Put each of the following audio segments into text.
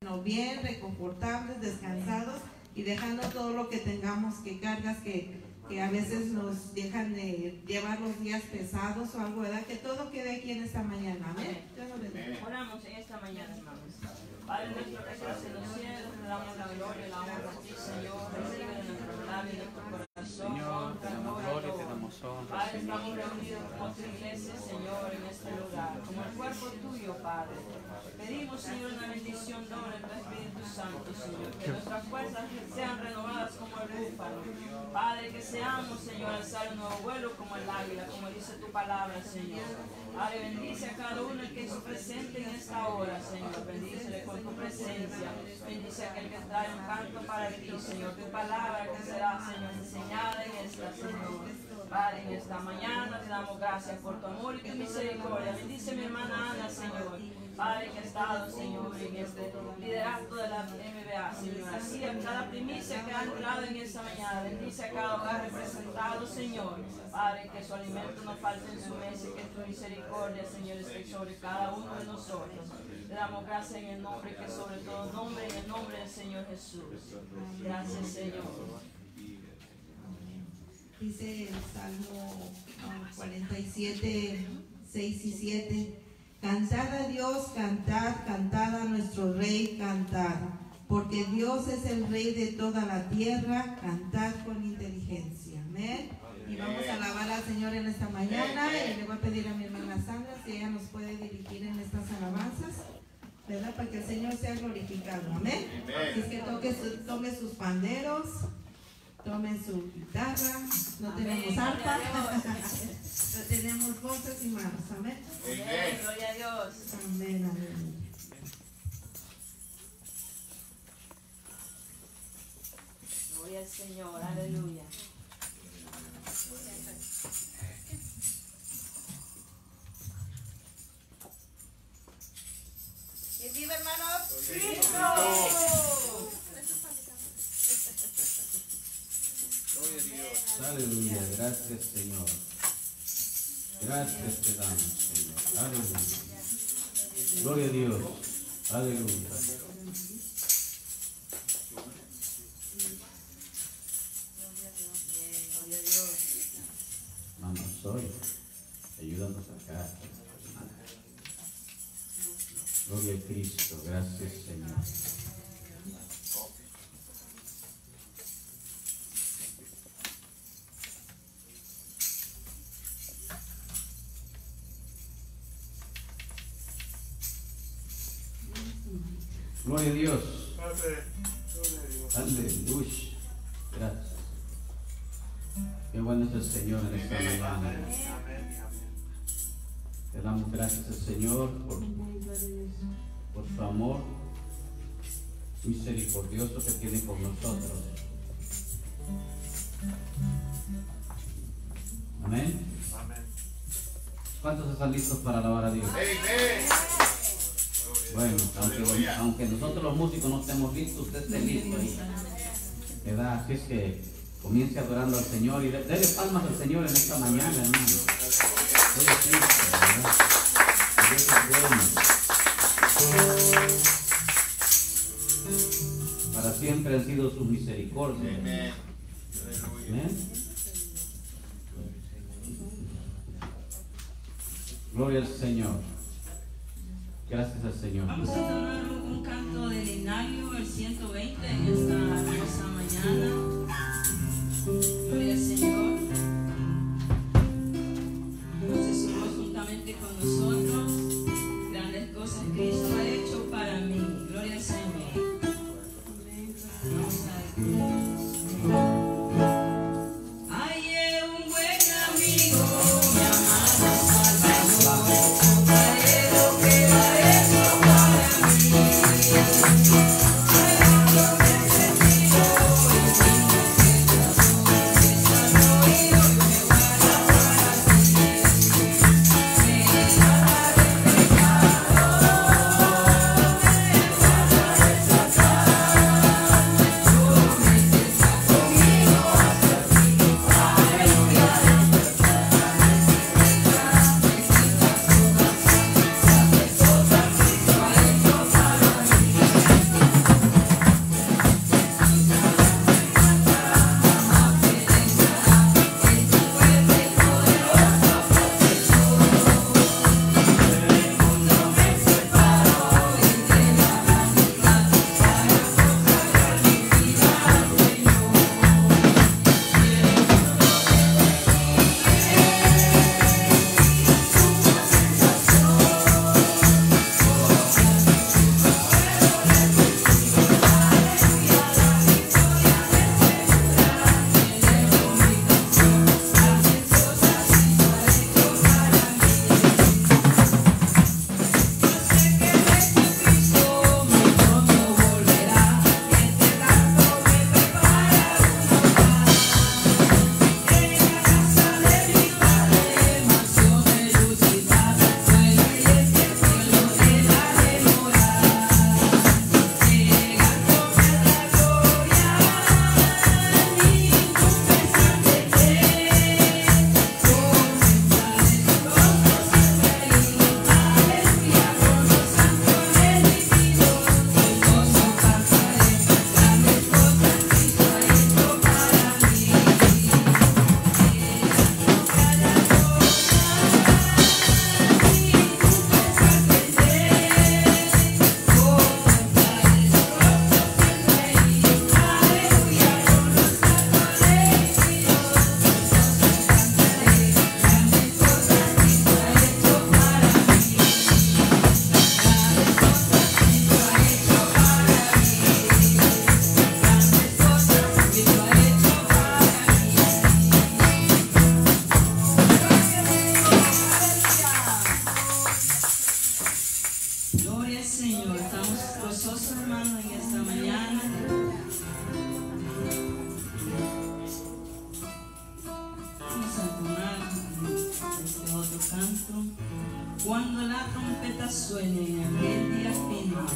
bien, reconfortables, descansados y dejando todo lo que tengamos, que cargas que a veces nos dejan de llevar los días pesados o algo, ¿verdad? Que todo quede aquí en esta mañana. Amén. Oramos en esta mañana, hermanos. Padre nuestro que estás en los cielos, te damos la gloria y la honra a ti, Señor. Recibe de nuestro labio y de nuestro corazón. Señor, te damos gloria y te damos honra. Padre, estamos reunidos como tu iglesia, Señor, en este lugar, como el cuerpo tuyo, Padre. Pedimos, Señor, una bendición doble de tu Espíritu Santo, Señor. Que nuestras fuerzas sean renovadas como el búfalo. Padre, que seamos, Señor, alzar un nuevo vuelo como el águila, como dice tu palabra, Señor. Padre, bendice a cada uno que es presente en esta hora, Señor. Bendícele con tu presencia. Bendice a aquel que trae un canto para ti, Señor. Tu palabra que será, Señor, enseñada en esta, Señor. Padre, en esta mañana te damos gracias por tu amor y tu misericordia. Bendice a mi hermana Ana, Señor. Padre, que ha estado, Señor, en este liderazgo de la MBA, Señor. Así a cada primicia que ha entrado en esta mañana. Bendice a cada hogar representado, Señor. Padre, que su alimento no falte en su mesa y que tu misericordia, Señor, esté sobre cada uno de nosotros. Le damos gracias en el nombre que sobre todo nombre, en el nombre del Señor Jesús. Gracias, Señor. Dice el Salmo 47, 6 y 7. Cantad a Dios, cantad, cantad a nuestro Rey, cantad. Porque Dios es el Rey de toda la tierra, cantad con inteligencia. Amén. Y vamos a alabar al Señor en esta mañana. Y le voy a pedir a mi hermana Sandra si ella nos puede dirigir en estas alabanzas, ¿verdad? Para que el Señor sea glorificado. Amén. Así es que tome sus panderos. Tomen su guitarra, no tenemos arpa, no tenemos voces y manos. Amén. Amén. Gloria a Dios. Amén, amén. Gloria al Señor, aleluya. ¿Quién vive, hermanos? ¡Cristo! Aleluya, gracias Señor. Gracias te damos, Señor. Aleluya. Gloria a Dios. Aleluya. Hermano, soy. Ayúdanos acá. Gloria a Cristo. Gracias, Señor. Gloria a Dios. Aleluya. Gracias. Qué bueno es el Señor en esta mañana. Le damos gracias al Señor por su amor misericordioso que tiene con nosotros. Amén. ¿Cuántos están listos para alabar a Dios? Bueno, aunque nosotros los músicos no estemos listos, usted esté listo ahí, ¿verdad? Así es que comience adorando al Señor y déle palmas al Señor en esta mañana, hermano. Dios es Cristo, ¿verdad? Dios es bueno. Para siempre han sido sus misericordias. Amén. Gloria al Señor. Gracias al Señor. Vamos a tomar un canto del himnario, el 120, en esta hermosa mañana. Gloria al Señor. Nos decimos juntamente con nosotros: grandes cosas Cristo ha hecho para mí. Gloria al Señor. Vamos a hermano en esta mañana. Vamos a entonar este otro canto. Cuando la trompeta suene en aquel día final.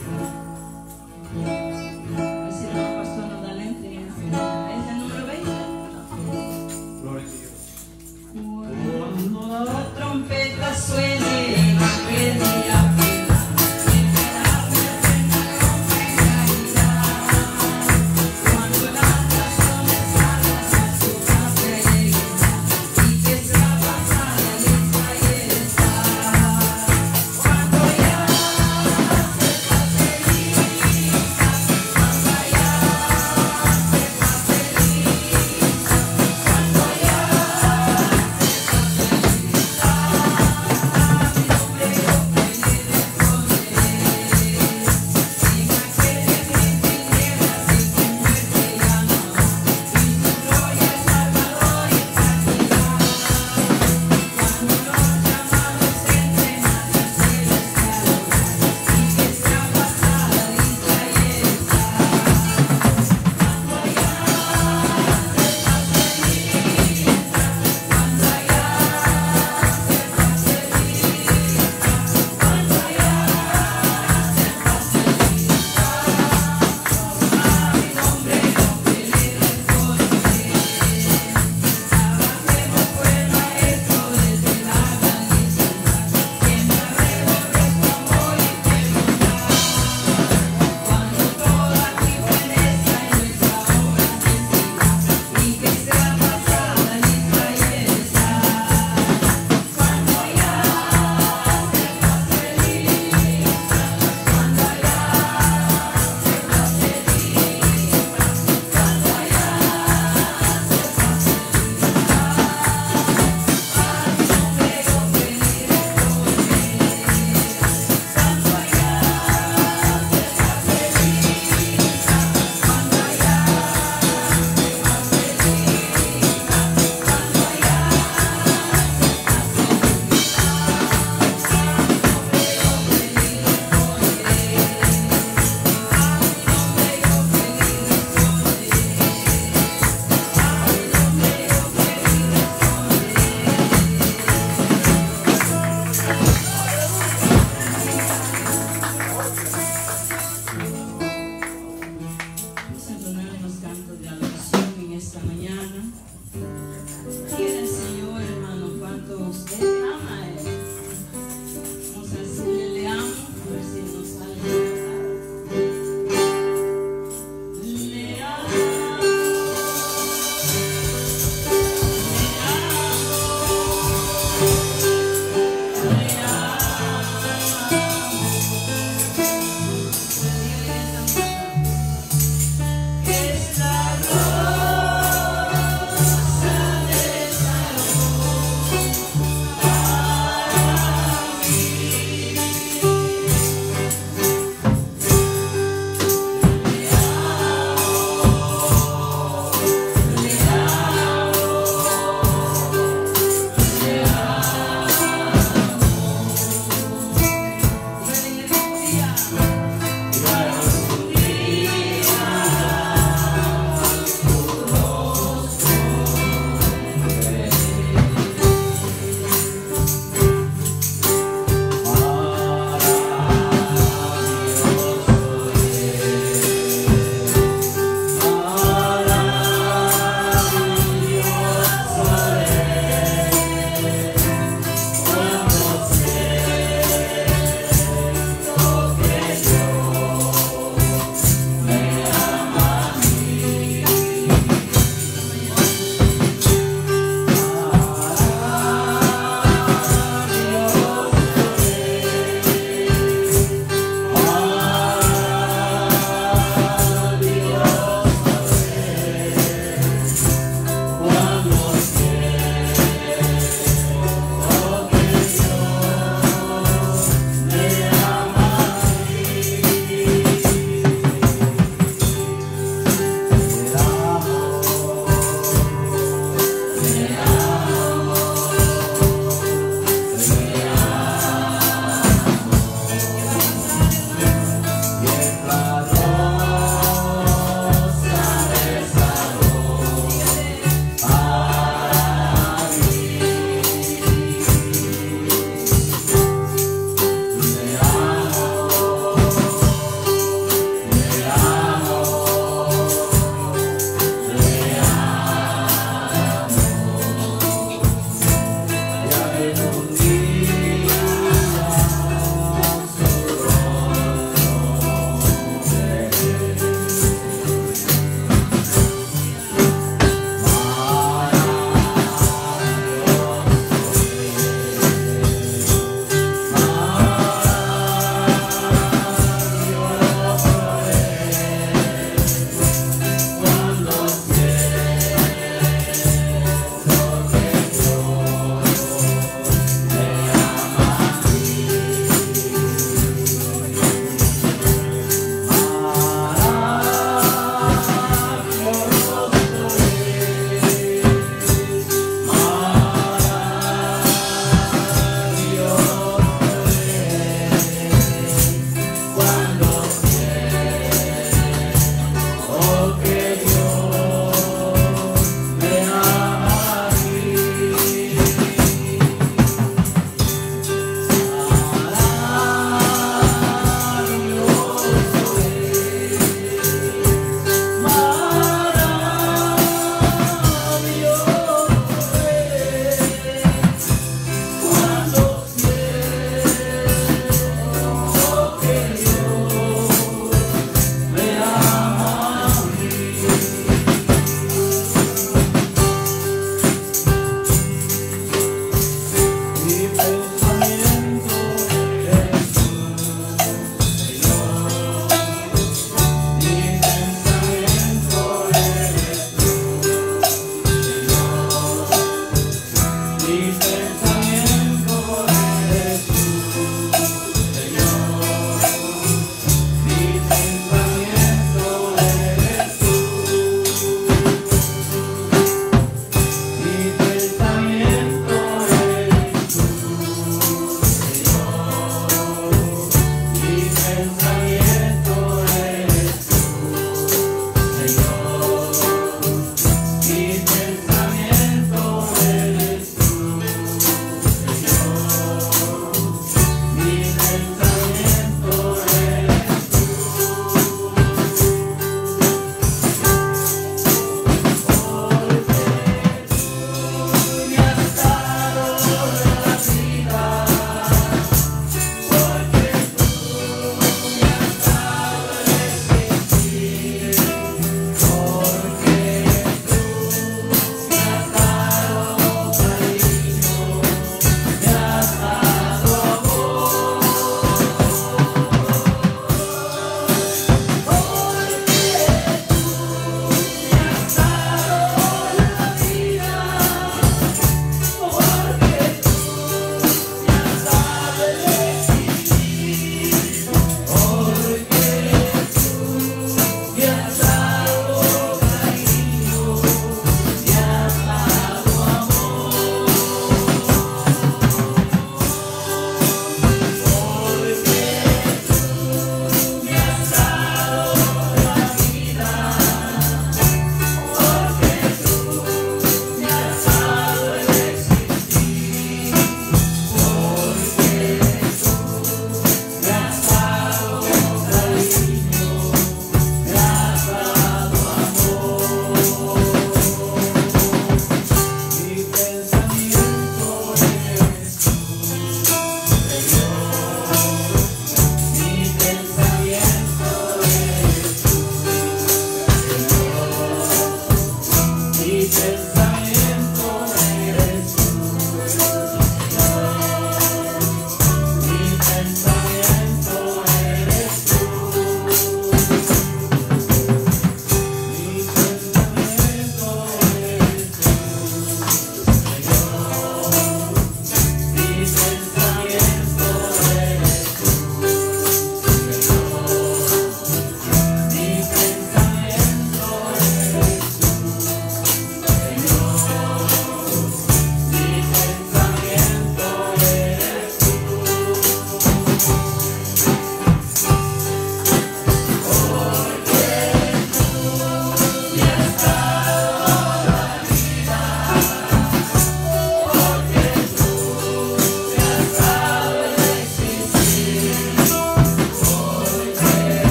Así el pastor nos da la entrega. Es el número 20. Gloria a Dios. Cuando la trompeta suene en aquel día final.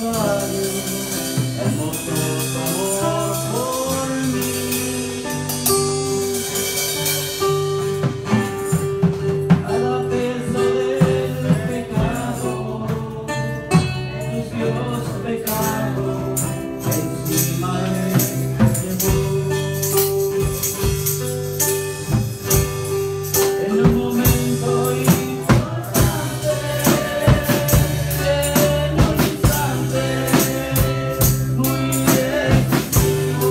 Calvario, hermoso tu amor por mí. Cada peso del pecado, tu Dios pecado, encima él llevó. En un momento importante, en un instante muy decisivo,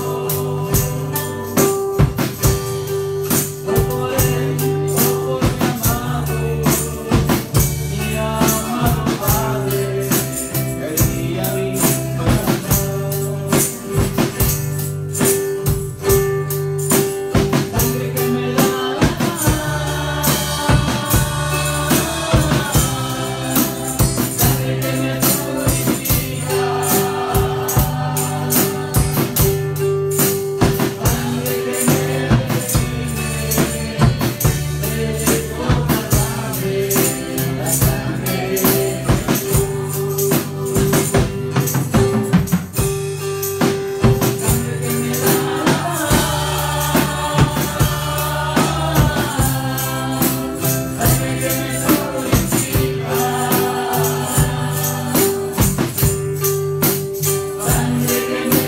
fue por él, fue por mi amado Padre, que guía mi corazón. Sangre que me da, sangre que me purifica, sangre que me la sangre de Jesús. Sangre que me da, sangre que me purifica, sangre que me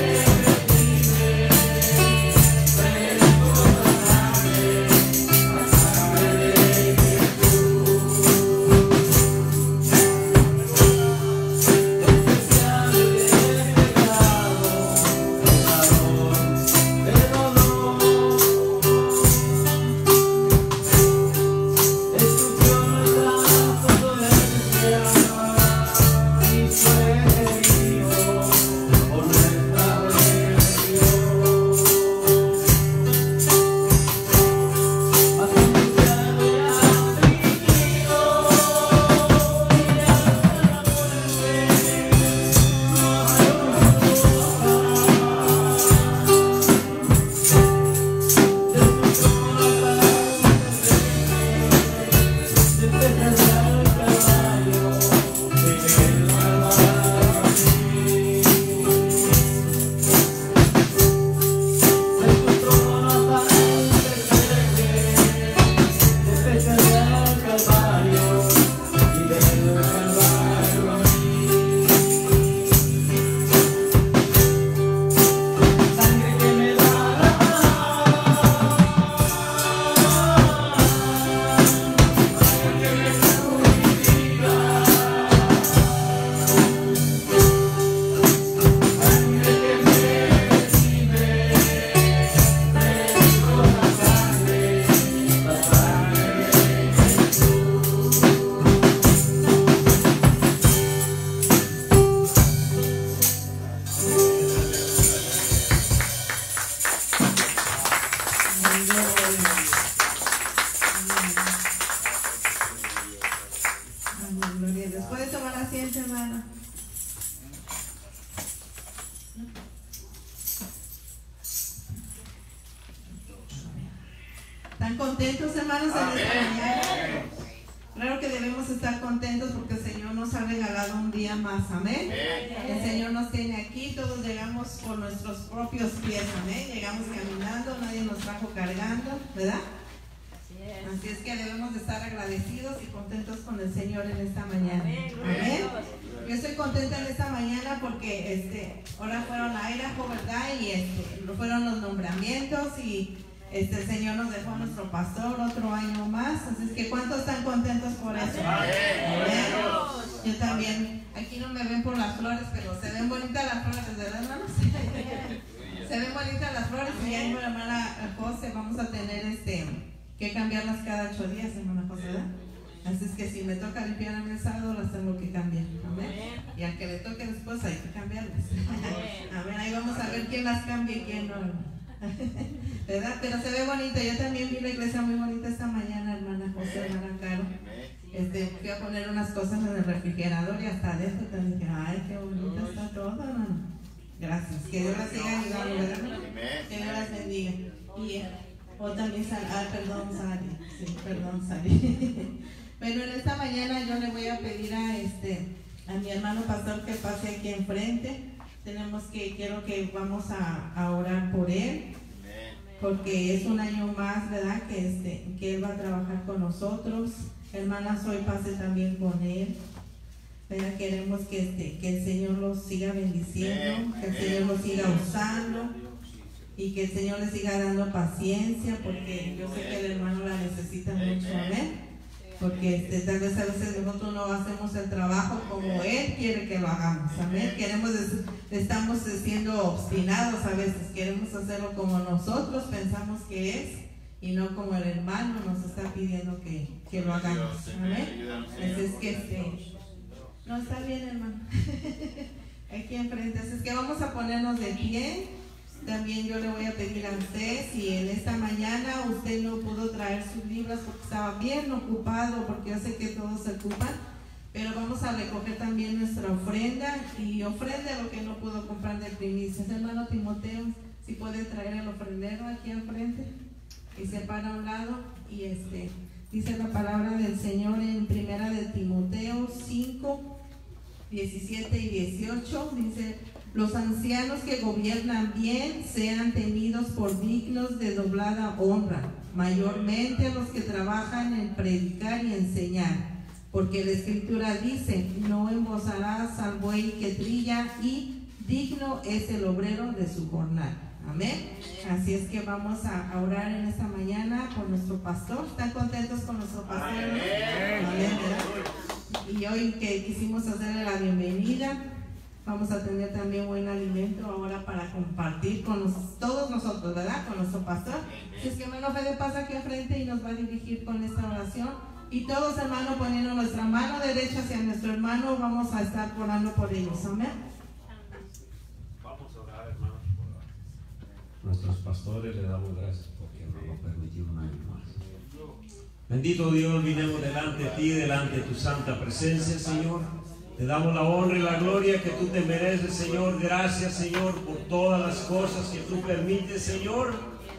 Gloria a Dios. ¿Puede tomar asiento, hermano? ¿Están contentos, hermanos, en esta mañana? Claro que debemos estar contentos porque el Señor nos ha regalado un día más, amén. El Señor nos tiene aquí, todos llegamos por nuestros propios pies, amén. Llegamos caminando, nadie nos trajo cargando, ¿verdad? Así es que debemos de estar agradecidos y contentos con el Señor en esta mañana. Amén. Yo estoy contenta en esta mañana porque ahora fueron a Idaho, ¿verdad? Y fueron los nombramientos y el Señor nos dejó a nuestro pastor otro año más. Así es que ¿cuántos están contentos por eso? Amén. Yo también. Aquí no me ven por las flores, pero se ven bonitas las flores, ¿verdad, hermanos? Se ven bonitas las flores y ahí mi hermana José vamos a tener que cambiarlas cada 8 días, hermana José, ¿verdad? Así es que si me toca limpiar a mi sábado, las tengo que cambiar. Amén. Y al que le toque después hay que cambiarlas. Amén. Ahí vamos a ver quién las cambia y quién no. ¿Verdad? Pero se ve bonito. Yo también vi la iglesia muy bonita esta mañana, hermana José, hermana Caro. Fui a poner unas cosas en el refrigerador y hasta adentro también dije, ay, qué bonito está todo, hermano. Gracias. Que Dios las siga ayudando, ¿verdad? Que Dios las bendiga. Y también Sari. Sí, perdón, Sari. Pero en esta mañana yo le voy a pedir a mi hermano pastor que pase aquí enfrente. Quiero que vamos a orar por él, porque es un año más, ¿verdad? Que él va a trabajar con nosotros. Hermana Soy, pase también con él, ¿verdad? Queremos que el Señor los siga bendiciendo, que el Señor los siga usando y que el Señor les siga dando paciencia, porque yo sé que el hermano la necesita mucho, amén. Porque tal vez a veces nosotros no hacemos el trabajo como Él quiere que lo hagamos, amén. Estamos siendo obstinados a veces, queremos hacerlo como nosotros pensamos que es y no como el hermano nos está pidiendo que lo hagamos, amén. Entonces no está bien, hermano. Aquí enfrente, así que vamos a ponernos de pie. También yo le voy a pedir a usted, si en esta mañana usted no pudo traer sus libros porque estaba bien ocupado, porque yo sé que todos se ocupan, pero vamos a recoger también nuestra ofrenda y ofrende lo que no pudo comprar de primicias. Hermano Timoteo, si puede traer el ofrendero aquí al frente y se para a un lado. Y dice la palabra del Señor en primera de Timoteo 5, 17 y 18, dice: los ancianos que gobiernan bien sean tenidos por dignos de doblada honra, mayormente los que trabajan en predicar y enseñar, porque la Escritura dice: no embozarás al buey que trilla, y digno es el obrero de su jornal. Amén. Así es que vamos a orar en esta mañana por nuestro pastor. ¿Están contentos con nuestro pastor? Amén, ¿verdad? Y hoy que quisimos hacerle la bienvenida, vamos a tener también buen alimento ahora para compartir con todos nosotros, ¿verdad? Con nuestro pastor. Si es que hermano Fede pasa aquí enfrente y nos va a dirigir con esta oración. Y todos, hermanos, poniendo nuestra mano derecha hacia nuestro hermano, vamos a estar orando por ellos. Amén. Vamos a orar, hermanos, por nuestros pastores. Le damos gracias porque nos lo permitió un año más. Bendito Dios, vinimos delante de ti, delante de tu santa presencia, Señor. Te damos la honra y la gloria que tú te mereces, Señor. Gracias, Señor, por todas las cosas que tú permites, Señor.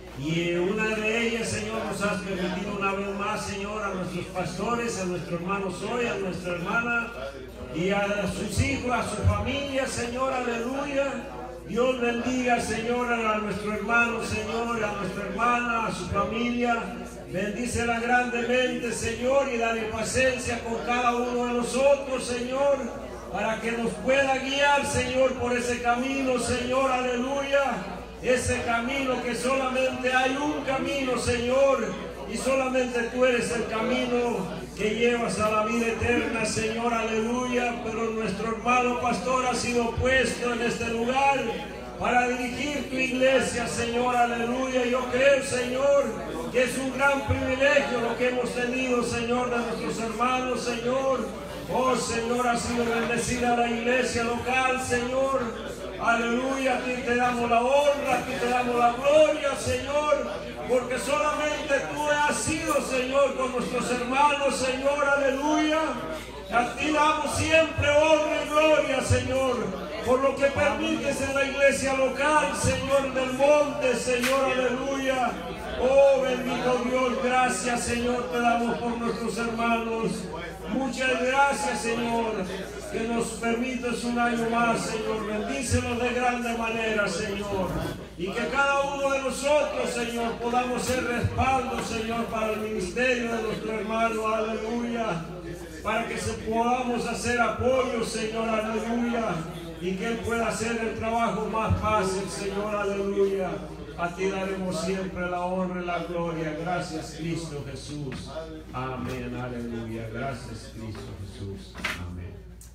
Y una de ellas, Señor, nos has permitido una vez más, Señor, a nuestros pastores, a nuestro hermano Soy, a nuestra hermana y a sus hijos, a su familia, Señor. Aleluya. Dios bendiga, Señor, a nuestro hermano, Señor, a nuestra hermana, a su familia. Bendícela grandemente, Señor, y dale paciencia con cada uno de nosotros, Señor, para que nos pueda guiar, Señor, por ese camino, Señor, aleluya. Ese camino que solamente hay un camino, Señor, y solamente tú eres el camino que llevas a la vida eterna, Señor, aleluya. Pero nuestro hermano pastor ha sido puesto en este lugar para dirigir tu iglesia, Señor, aleluya. Yo creo, Señor, que es un gran privilegio lo que hemos tenido, Señor, de nuestros hermanos, Señor. Oh, Señor, ha sido bendecida la iglesia local, Señor. Aleluya, a ti te damos la honra, a ti te damos la gloria, Señor, porque solamente tú has sido, Señor, con nuestros hermanos, Señor, aleluya. A ti damos siempre honra y gloria, Señor, por lo que permites en la iglesia local, Señor, del monte, Señor, aleluya. Oh, bendito Dios, gracias, Señor, te damos por nuestros hermanos. Muchas gracias, Señor, que nos permites un año más, Señor. Bendícenos de grande manera, Señor. Y que cada uno de nosotros, Señor, podamos ser respaldo, Señor, para el ministerio de nuestro hermano, aleluya. Para que podamos hacer apoyo, Señor, aleluya. Y que Él pueda hacer el trabajo más fácil, Señor, aleluya. A ti daremos siempre la honra y la gloria. Gracias, Cristo Jesús. Amén, aleluya. Gracias, Cristo Jesús. Amén.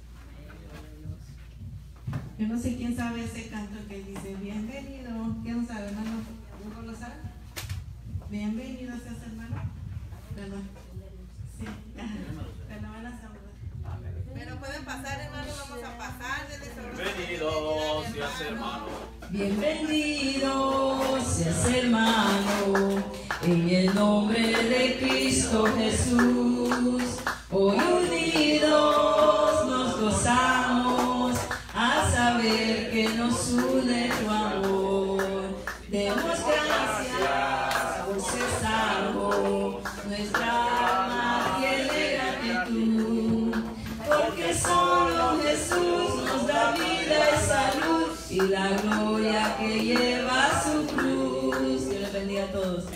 Yo no sé quién sabe ese canto que dice: bienvenido. ¿Quién sabe, hermano? ¿Uno lo sabe? Bienvenido seas, hermano. ¿Verdad? Sí. Pero van a saludar. Pero pueden pasar, hermano. Vamos a pasar. Bienvenido seas, hermano. Bienvenido seas, hermano, en el nombre de Cristo Jesús. Hoy unidos nos gozamos a saber que nos une tu amor. Demos gracias por ser salvo, nuestra alma tiene gratitud, porque solo Jesús y la gloria que lleva su cruz. Dios les bendiga a todos.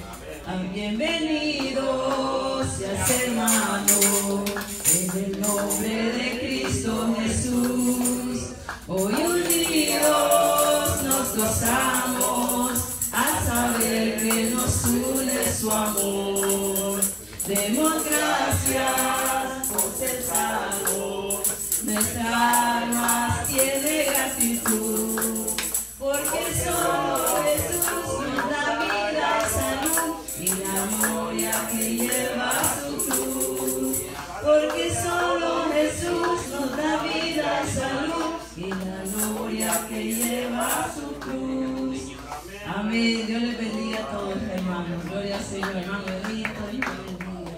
Bienvenidos seas hermano, en el nombre de Cristo Jesús. Hoy unidos nos gozamos a saber que nos une su amor. Demos gracias por ser salvos, nuestra alma tiene gratitud, porque solo Jesús nos da vida y salud y la gloria que lleva su cruz. Porque solo Jesús nos da vida y salud y la gloria que lleva su cruz. Amén. Dios les bendiga a todos, hermanos. Gloria al Señor, hermano. Bendito, Dios les bendiga.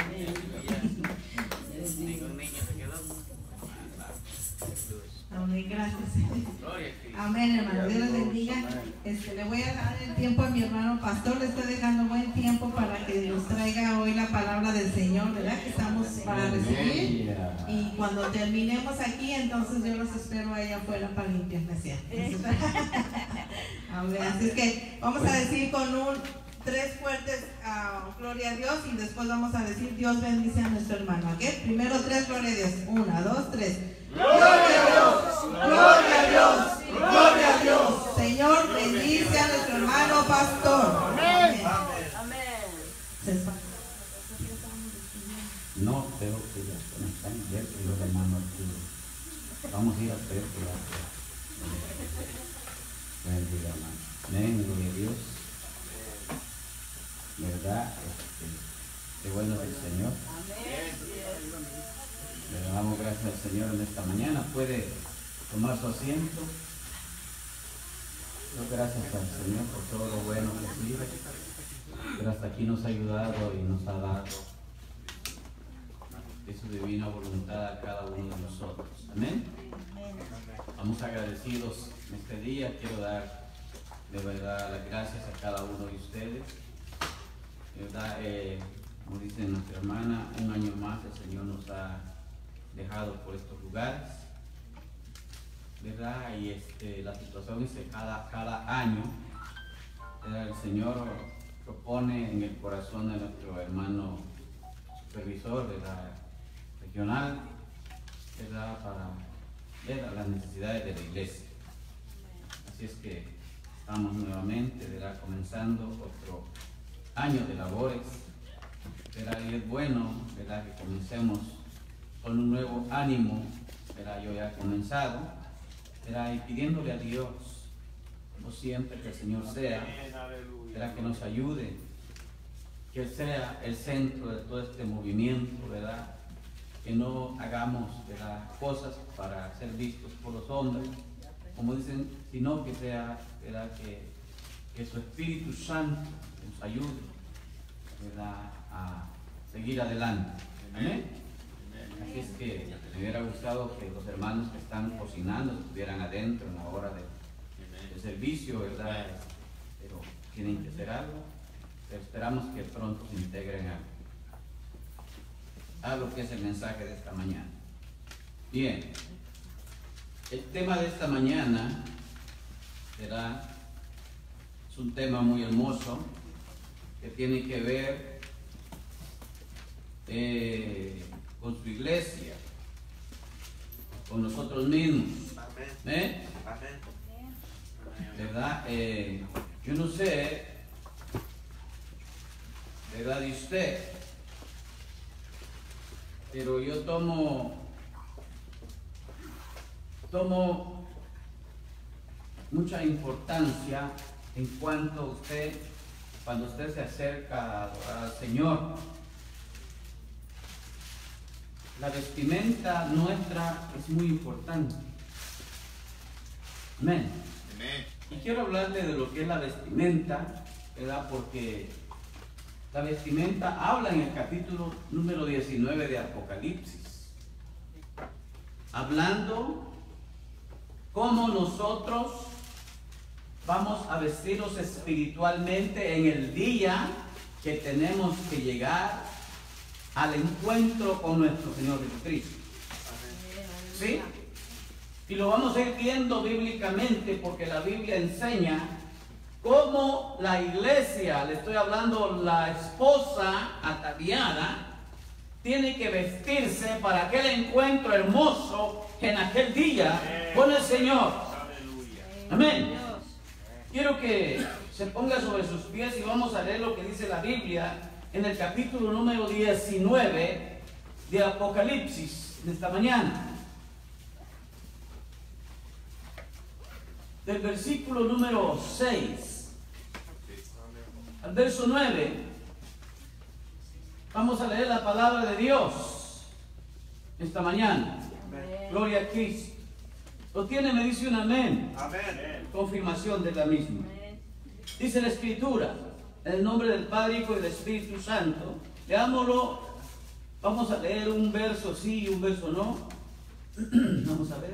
Amén, gracias. Amén, hermano. Dios les bendiga. Le voy a dar el tiempo a mi hermano pastor. Le estoy dejando buen tiempo para que nos traiga hoy la palabra del Señor, ¿verdad? Que estamos para recibir. Y cuando terminemos aquí, entonces yo los espero ahí afuera para limpiar la silla. Amén. Así es que vamos a decir con tres fuertes gloria a Dios y después vamos a decir Dios bendice a nuestro hermano. ¿Ok? Primero tres gloria a Dios. 1, 2, 3. ¡Gloria a Dios! ¡Gloria a Dios! ¡Gloria a Dios! Señor, bendice a nuestro hermano pastor. Amén. Amén. No creo que ya están abiertos los hermanos Arturo. Vamos a ir a hacer bendiga, hermano. Amén, gloria a Dios. ¿Verdad? Qué bueno es el Señor. Le damos gracias al Señor en esta mañana. Puede tomar su asiento. Gracias al Señor por todo lo bueno que sirve. Pero hasta aquí nos ha ayudado y nos ha dado de su divina voluntad a cada uno de nosotros. Amén. Estamos agradecidos en este día. Quiero dar de verdad las gracias a cada uno de ustedes. De verdad, como dice nuestra hermana, un año más el Señor nos ha dejado por estos lugares, ¿verdad? Y la situación es que cada año, ¿verdad? El Señor propone en el corazón de nuestro hermano supervisor, ¿verdad? Regional, ¿verdad? Para ver las necesidades de la iglesia. Así es que estamos nuevamente, ¿verdad? Comenzando otro año de labores, ¿verdad? Y es bueno, ¿verdad? Que comencemos con un nuevo ánimo, ¿verdad? Yo ya he comenzado, ¿verdad? Y pidiéndole a Dios, como siempre, que el Señor sea, ¿verdad? Que nos ayude, que Él sea el centro de todo este movimiento, ¿verdad? Que no hagamos, ¿verdad? Cosas para ser vistos por los hombres, como dicen, sino que sea, ¿verdad? Que su Espíritu Santo nos ayude, ¿verdad? A seguir adelante. Amén. Así es que me hubiera gustado que los hermanos que están cocinando estuvieran adentro en la hora de servicio, ¿verdad? Pero tienen que hacer algo. Pero esperamos que pronto se integren a lo que es el mensaje de esta mañana. Bien, el tema de esta mañana será, es un tema muy hermoso que tiene que ver con su iglesia, con nosotros mismos. Amén. ¿Verdad? Yo no sé, ¿verdad? De usted, pero yo tomo mucha importancia en cuanto cuando usted se acerca a adorar al Señor. La vestimenta nuestra es muy importante. Amén. Amén. Y quiero hablarle de lo que es la vestimenta, ¿verdad? Porque la vestimenta habla en el capítulo número 19 de Apocalipsis, hablando cómo nosotros vamos a vestirnos espiritualmente en el día que tenemos que llegar al encuentro con nuestro Señor Jesucristo. ¿Sí? Y lo vamos a ir viendo bíblicamente porque la Biblia enseña cómo la iglesia, le estoy hablando la esposa ataviada, tiene que vestirse para aquel encuentro hermoso en aquel día con el Señor. Amén. Quiero que se ponga sobre sus pies y vamos a leer lo que dice la Biblia en el capítulo número 19 de Apocalipsis de esta mañana. Del versículo número 6 al verso 9, vamos a leer la palabra de Dios esta mañana. Gloria a Cristo. ¿Lo tiene? Me dice un amén. Amén. Confirmación de la misma. Dice la Escritura, en el nombre del Padre, Hijo y del Espíritu Santo. Leámoslo. Vamos a leer un verso sí y un verso no. Vamos a ver.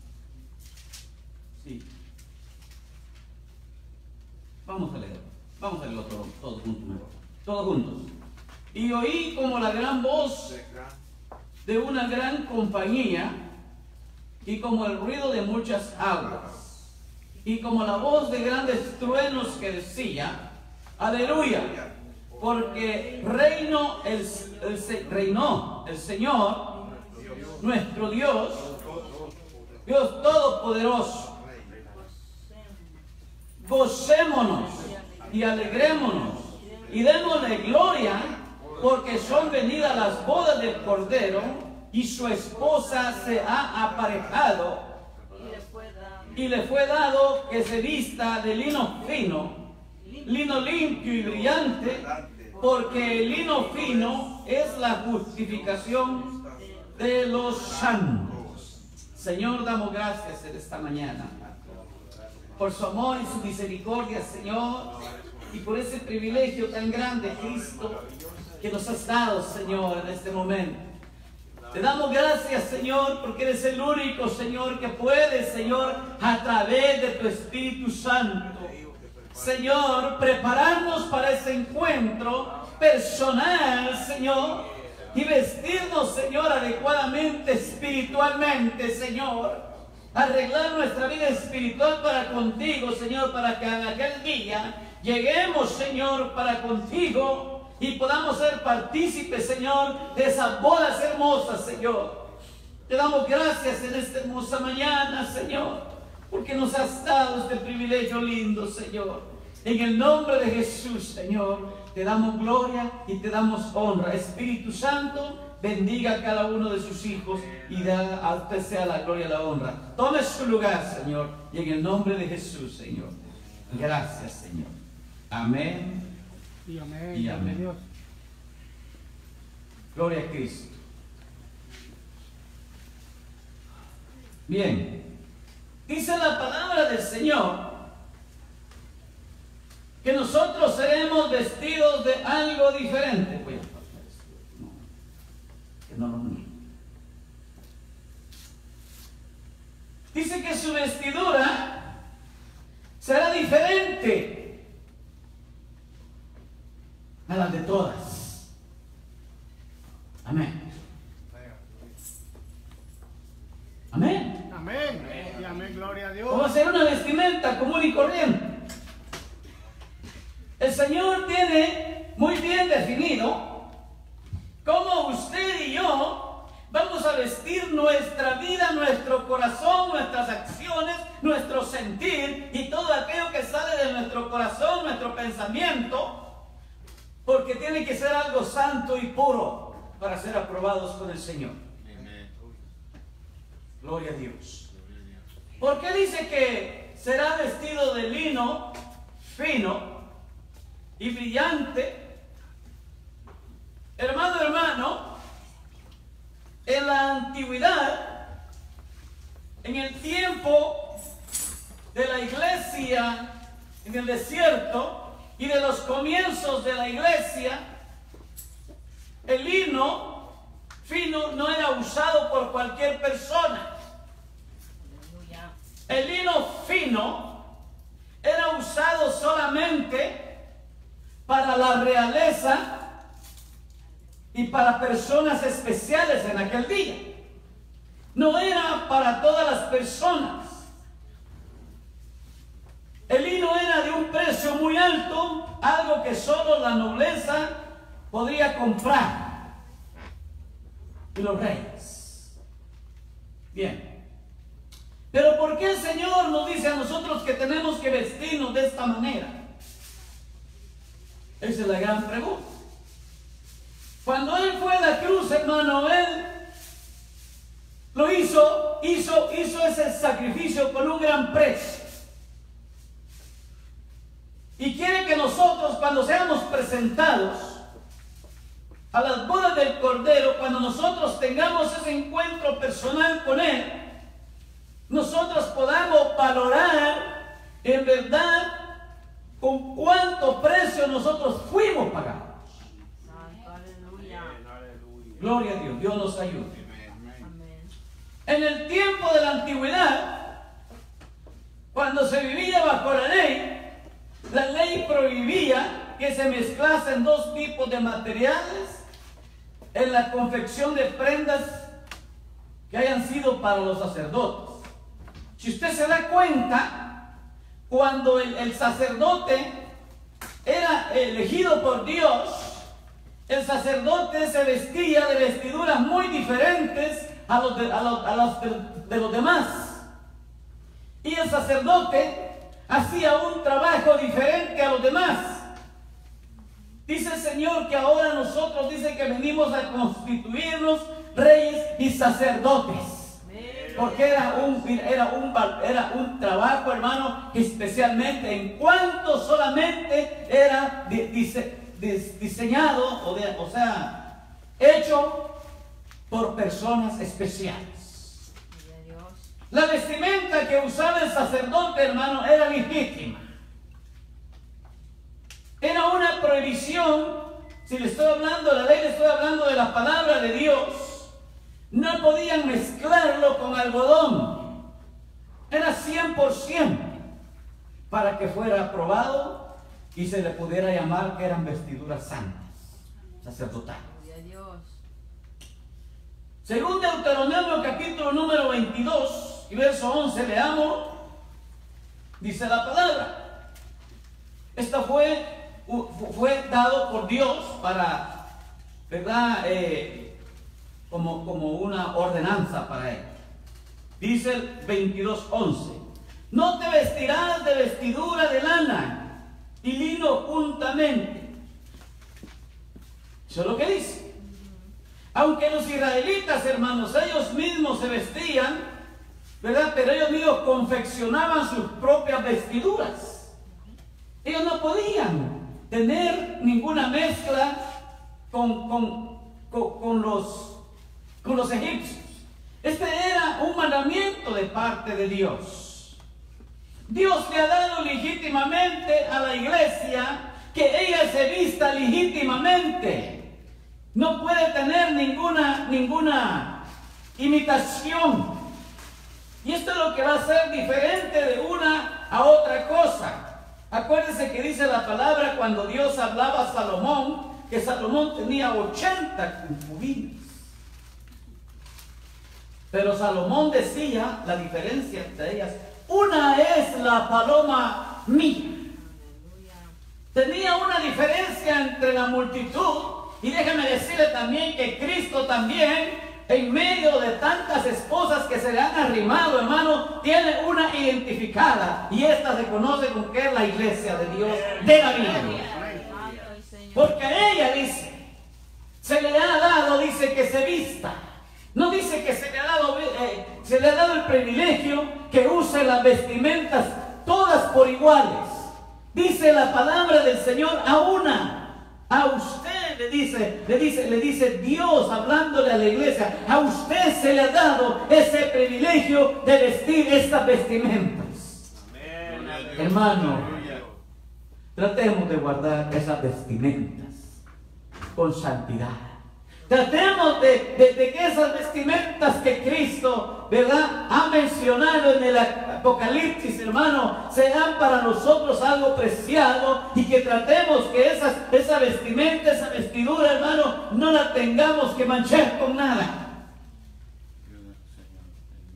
Sí. Vamos a leerlo todos juntos mejor. Todos juntos. Y oí como la gran voz de una gran compañía y como el ruido de muchas aguas y como la voz de grandes truenos que decía: aleluya, porque reinó el Señor, nuestro Dios, Dios Todopoderoso. Gocémonos y alegrémonos y démosle gloria, porque son venidas las bodas del Cordero y su esposa se ha aparejado, y le fue dado que se vista de lino fino, lino limpio y brillante, porque el lino fino es la justificación de los santos. Señor, damos gracias en esta mañana por su amor y su misericordia, Señor, y por ese privilegio tan grande, Cristo, que nos has dado, Señor, en este momento. Te damos gracias, Señor, porque eres el único, Señor, que puede, Señor, a través de tu Espíritu Santo, Señor, prepararnos para ese encuentro personal, Señor, y vestirnos, Señor, adecuadamente, espiritualmente, Señor. Arreglar nuestra vida espiritual para contigo, Señor, para que en aquel día lleguemos, Señor, para contigo y podamos ser partícipes, Señor, de esas bodas hermosas, Señor. Te damos gracias en esta hermosa mañana, Señor, porque nos has dado este privilegio lindo, Señor. En el nombre de Jesús, Señor, te damos gloria y te damos honra. Espíritu Santo, bendiga a cada uno de sus hijos y a usted sea la gloria y la honra. Tome su lugar, Señor, y en el nombre de Jesús, Señor. Gracias, Señor. Amén y amén. Y amén. Dios. Gloria a Cristo. Bien. Dice la palabra del Señor que nosotros seremos vestidos de algo diferente. Voy a pasar esto. No, que no lo mire. Dice que su vestidura será diferente a las de todas. Amén. Amén. Amén. Y amén, gloria a Dios. ¿Cómo hacer una vestimenta común y corriente? El Señor tiene muy bien definido cómo usted y yo vamos a vestir nuestra vida, nuestro corazón, nuestras acciones, nuestro sentir y todo aquello que sale de nuestro corazón, nuestro pensamiento, porque tiene que ser algo santo y puro para ser aprobados con el Señor. Gloria a Dios. ¿Por qué dice que será vestido de lino fino y brillante? Hermano, en la antigüedad, en el tiempo de la iglesia en el desierto y de los comienzos de la iglesia, el lino fino no era usado por cualquier persona. El lino fino era usado solamente para la realeza y para personas especiales en aquel día. no era para todas las personas. El lino era de un precio muy alto, algo que solo la nobleza podía comprar, y los reyes. Bien, pero ¿por qué el Señor nos dice a nosotros que tenemos que vestirnos de esta manera? Esa es la gran pregunta. Cuando Él fue a la cruz, hermano, Él lo hizo ese sacrificio con un gran precio. Y quiere que nosotros, cuando seamos presentados a las bodas del Cordero, cuando nosotros tengamos ese encuentro personal con Él, nosotros podamos valorar en verdad con cuánto precio nosotros fuimos pagados. Gloria a Dios, Dios nos ayude. En el tiempo de la antigüedad, cuando se vivía bajo la ley prohibía que se mezclasen dos tipos de materiales en la confección de prendas que hayan sido para los sacerdotes. Si usted se da cuenta, cuando el sacerdote era elegido por Dios, el sacerdote se vestía de vestiduras muy diferentes a los demás. Y el sacerdote hacía un trabajo diferente a los demás. Dice el Señor que ahora nosotros, dice que venimos a constituirnos reyes y sacerdotes. Porque era un trabajo, hermano, especialmente en cuanto solamente era diseñado, o sea, hecho por personas especiales. La vestimenta que usaba el sacerdote, hermano, era legítima. Era una prohibición. Si le estoy hablando de la ley, le estoy hablando de la palabra de Dios. No podían mezclarlo con algodón. Era 100% para que fuera aprobado y se le pudiera llamar que eran vestiduras santas, sacerdotales. Según Deuteronomio capítulo número 22 y verso 11, leamos, dice la palabra. Esta fue dado por Dios para, ¿verdad? Como una ordenanza para él. Dice el 22:11: no te vestirás de vestidura de lana y lino juntamente. Eso es lo que dice. Aunque los israelitas, hermanos, ellos mismos se vestían, ¿verdad? Pero ellos mismos confeccionaban sus propias vestiduras. Ellos no podían tener ninguna mezcla con los egipcios. Este era un mandamiento de parte de Dios. Dios le ha dado legítimamente a la iglesia que ella se vista legítimamente. No puede tener ninguna imitación. Y esto es lo que va a ser diferente de una a otra cosa. Acuérdense que dice la palabra cuando Dios hablaba a Salomón, que Salomón tenía 80 concubinas. Pero Salomón decía la diferencia entre ellas: una es la paloma mía. Tenía una diferencia entre la multitud. Y déjame decirle también que Cristo también, en medio de tantas esposas que se le han arrimado, hermano, tiene una identificada. Y esta se conoce con que es la iglesia de Dios de la Biblia. Porque ella dice, se le ha dado, dice, que se vista. No dice que se le ha dado el privilegio que use las vestimentas todas por iguales. Dice la palabra del Señor a una. A usted le dice Dios, hablándole a la iglesia, a usted se le ha dado ese privilegio de vestir estas vestimentas. Amén. Hermano, tratemos de guardar esas vestimentas con santidad. Tratemos de que esas vestimentas que Cristo, ¿verdad?, ha mencionado en el Apocalipsis, hermano, sean para nosotros algo preciado, y que tratemos que esa vestimenta, esa vestidura, hermano, no la tengamos que manchar con nada.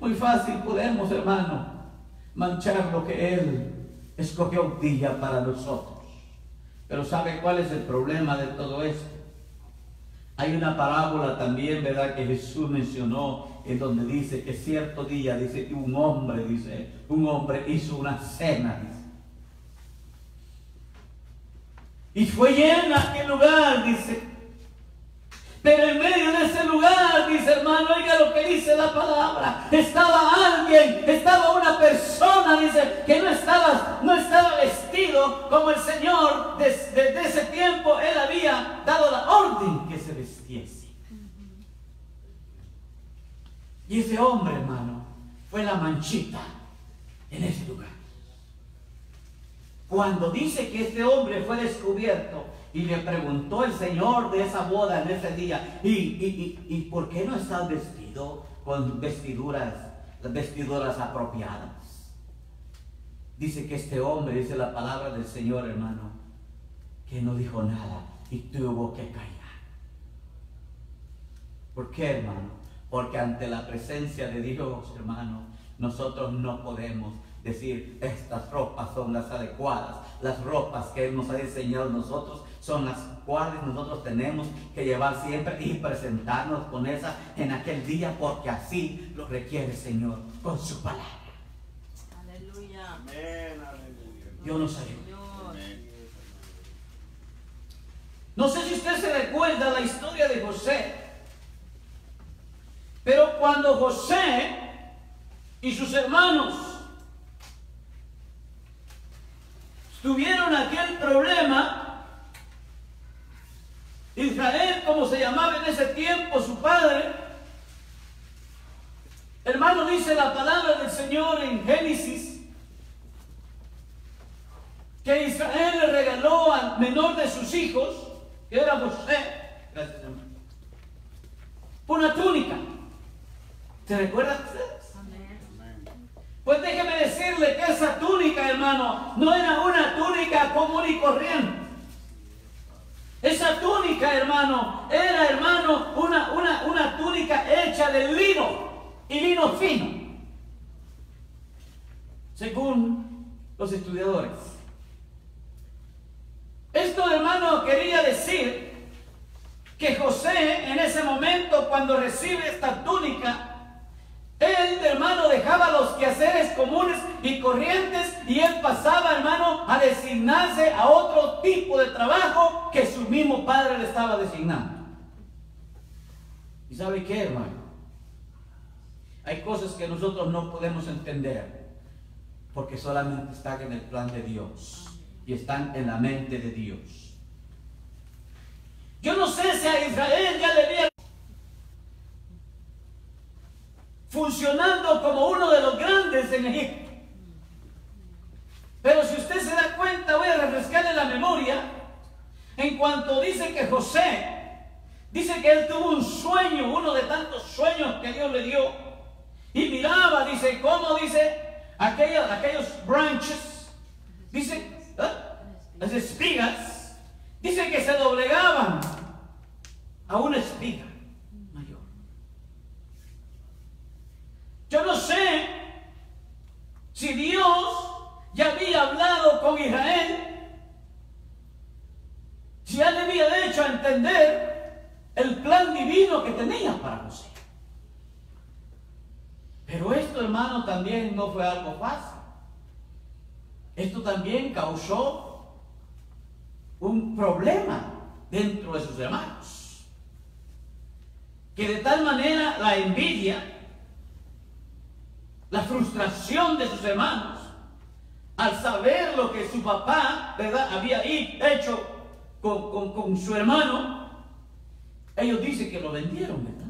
Muy fácil podemos, hermano, manchar lo que Él escogió un día para nosotros. Pero ¿sabe cuál es el problema de todo esto? Hay una parábola también, ¿verdad?, que Jesús mencionó, en donde dice que cierto día, dice, un hombre hizo una cena, dice. Y fue llena aquel lugar, dice. Pero en medio de ese lugar, dice, hermano, oiga lo que dice la palabra. Estaba alguien, estaba una persona, dice, que no estaba vestido como el Señor desde ese tiempo. Él había dado la orden que se vestiese. Y ese hombre, hermano, fue la manchita en ese lugar. Cuando dice que este hombre fue descubierto y le preguntó el Señor de esa boda en ese día, ¿y por qué no estás vestido con vestiduras apropiadas? Dice que este hombre, dice la palabra del Señor, hermano, que no dijo nada y tuvo que callar. ¿Por qué, hermano? Porque ante la presencia de Dios, hermano, nosotros no podemos decir, estas ropas son las adecuadas. Las ropas que Él nos ha diseñado nosotros son las cuales nosotros tenemos que llevar siempre y presentarnos con esa en aquel día, porque así lo requiere el Señor con su palabra. Aleluya. Amén, aleluya. Dios nos ayude. No sé si usted se recuerda la historia de José, pero cuando José y sus hermanos tuvieron aquel problema, Israel, como se llamaba en ese tiempo su padre, hermano, dice la palabra del Señor en Génesis, que Israel le regaló al menor de sus hijos, que era José, gracias, hermano, una túnica. ¿Se recuerdan ustedes? Pues déjeme decirle que esa túnica, hermano, no era una túnica común y corriente. Esa túnica, hermano, era, hermano, una túnica hecha de lino, y lino fino, según los estudiadores. Esto, hermano, quería decir que José, en ese momento, cuando recibe esta túnica, él, hermano, dejaba los quehaceres comunes y corrientes y él pasaba, hermano, a designarse a otro tipo de trabajo que su mismo padre le estaba designando. ¿Y sabe qué, hermano? Hay cosas que nosotros no podemos entender porque solamente están en el plan de Dios y están en la mente de Dios. Yo no sé si a Israel ya le había funcionando como uno de los grandes en Egipto. Pero si usted se da cuenta, voy a refrescarle la memoria, en cuanto dice que José, dice que él tuvo un sueño, uno de tantos sueños que Dios le dio, y miraba, dice, cómo, dice, aquellos branches, dice, las espigas, dice que se doblegaban a una espiga. Yo no sé si Dios ya había hablado con Israel, si ya le había hecho a entender el plan divino que tenía para José. Pero esto, hermano, también no fue algo fácil. Esto también causó un problema dentro de sus hermanos, que de tal manera la envidia, la frustración de sus hermanos, al saber lo que su papá, ¿verdad?, había hecho con su hermano, ellos dicen que lo vendieron, ¿verdad?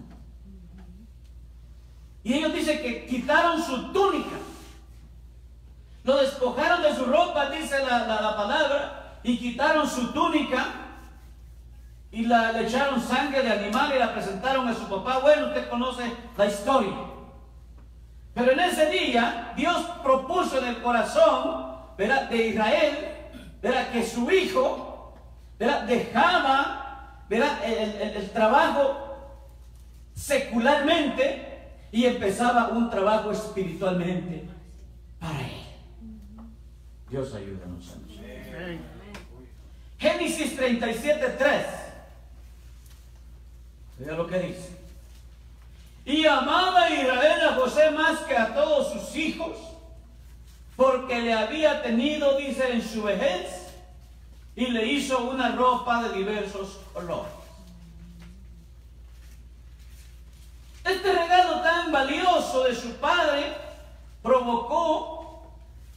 Y ellos dicen que quitaron su túnica, lo despojaron de su ropa, dice la palabra, y quitaron su túnica y le echaron sangre de animal y la presentaron a su papá. Bueno, usted conoce la historia. Pero en ese día, Dios propuso en el corazón, ¿verdad?, de Israel, ¿verdad?, que su hijo, ¿verdad?, dejaba, ¿verdad?, el trabajo secularmente y empezaba un trabajo espiritualmente para él. Dios ayúdanos a nosotros. Génesis 37:3. Vea lo que dice. Y amaba Israel a José más que a todos sus hijos, porque le había tenido, dice, en su vejez, y le hizo una ropa de diversos olores. Este regalo tan valioso de su padre provocó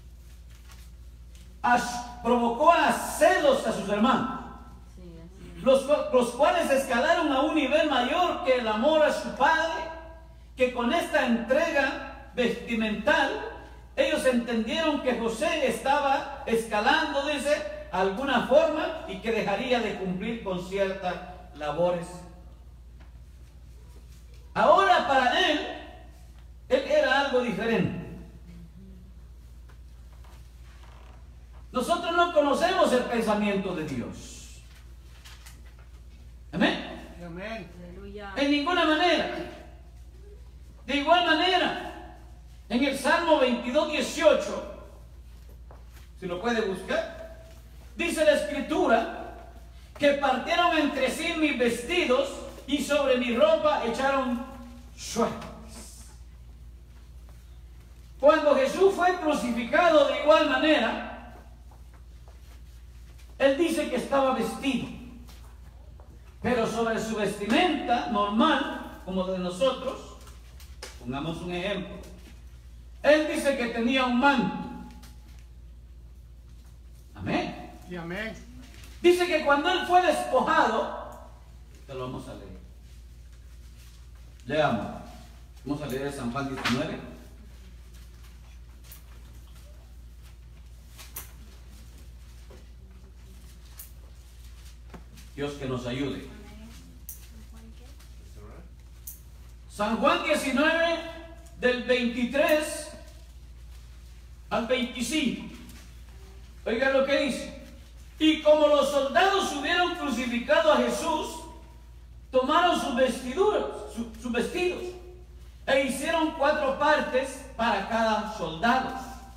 a celos a sus hermanos, los cuales escalaron a un nivel mayor que el amor a su padre, que con esta entrega vestimental ellos entendieron que José estaba escalando, dice, alguna forma, y que dejaría de cumplir con ciertas labores. Ahora para él era algo diferente. Nosotros no conocemos el pensamiento de Dios. Amén. Amén. En ninguna manera. De igual manera, en el Salmo 22:18, si lo puede buscar, dice la Escritura que partieron entre sí mis vestidos y sobre mi ropa echaron suertes. Cuando Jesús fue crucificado de igual manera, él dice que estaba vestido, pero sobre su vestimenta normal, como la de nosotros, pongamos un ejemplo, él dice que tenía un manto. Amén. Y amén. Dice que cuando él fue despojado, te lo vamos a leer. Leamos. Vamos a leer San Juan 19. Dios que nos ayude. San Juan 19, del 23 al 25. Oigan lo que dice. Y como los soldados hubieron crucificado a Jesús, tomaron sus vestiduras, sus vestidos, e hicieron 4 partes para cada soldado.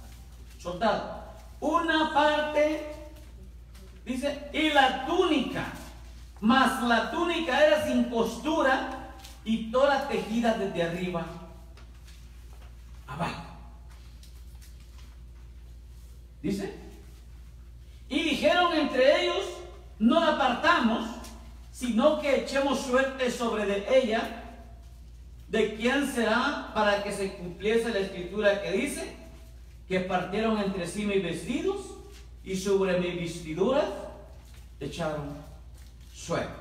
Una parte, dice, y la túnica, mas la túnica era sin costura y toda tejida desde arriba abajo. Dice, y dijeron entre ellos, no la partamos, sino que echemos suerte sobre de ella, de quién será, para que se cumpliese la escritura que dice, que partieron entre sí mis vestidos, y sobre mis vestiduras echaron suerte.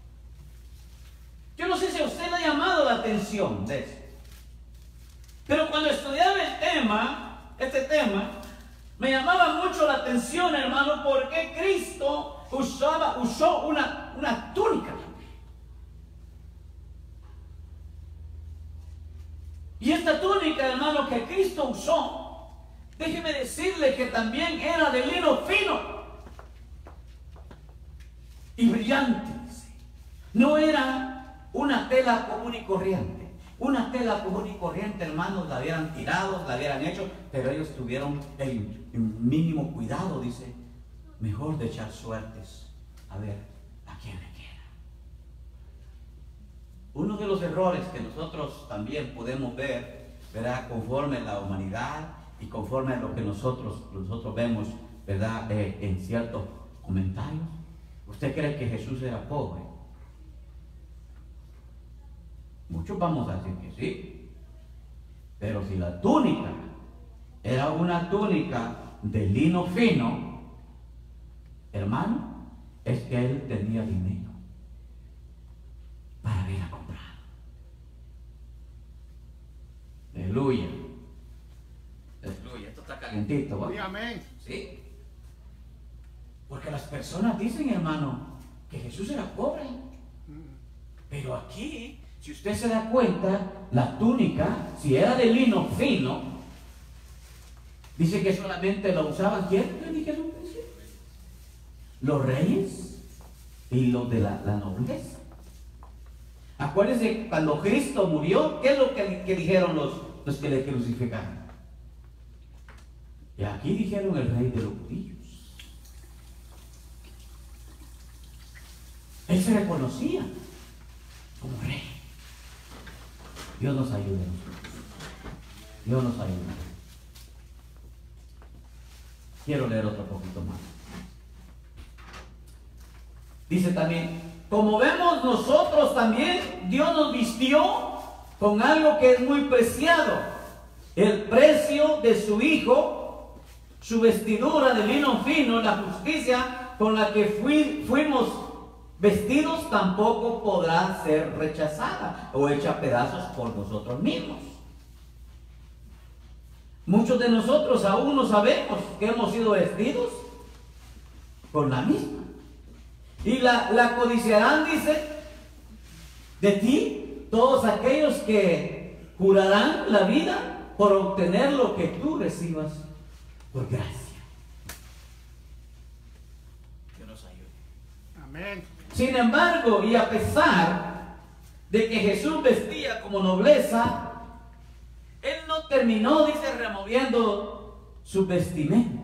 Yo no sé si a usted le ha llamado la atención de eso, pero cuando estudiaba este tema, me llamaba mucho la atención, hermano, porque Cristo usó una túnica. Y esta túnica, hermano, que Cristo usó, déjeme decirle que también era de lino fino y brillante. No era una tela común y corriente. Una tela común y corriente, hermanos, la hubieran tirado, la hubieran hecho, pero ellos tuvieron el mínimo cuidado, dice, mejor de echar suertes, a ver a quién le queda. Uno de los errores que nosotros también podemos ver, ¿verdad?, conforme a la humanidad y conforme a lo que nosotros vemos, ¿verdad?, en ciertos comentarios. ¿Usted cree que Jesús era pobre? Muchos vamos a decir que sí, pero si la túnica era una túnica de lino fino, hermano, es que él tenía dinero para ir a comprar. Aleluya. Aleluya. Esto está calientito, ¿va? Y amén. Sí. Porque las personas dicen, hermano, que Jesús era pobre. Pero aquí, si usted se da cuenta, la túnica, si era de lino fino, dice que solamente la usaban, ¿quién? ¿Qué dijeron? Los reyes y los de la nobleza. Acuérdense, cuando Cristo murió, ¿qué es lo que dijeron los que le crucificaron? Y aquí dijeron el rey de los judíos. Él se reconocía como rey. Dios nos ayude. Dios nos ayude. Quiero leer otro poquito más. Dice también, como vemos nosotros también, Dios nos vistió con algo que es muy preciado, el precio de su Hijo, su vestidura de lino fino, la justicia con la que fuimos vestidos tampoco podrá ser rechazada o hecha a pedazos por nosotros mismos. Muchos de nosotros aún no sabemos que hemos sido vestidos con la misma. Y la codiciarán, dice, de ti todos aquellos que jurarán la vida por obtener lo que tú recibas por gracia. Dios nos ayude. Amén. Sin embargo, y a pesar de que Jesús vestía como nobleza, Él no terminó, dice, removiendo sus vestimentas.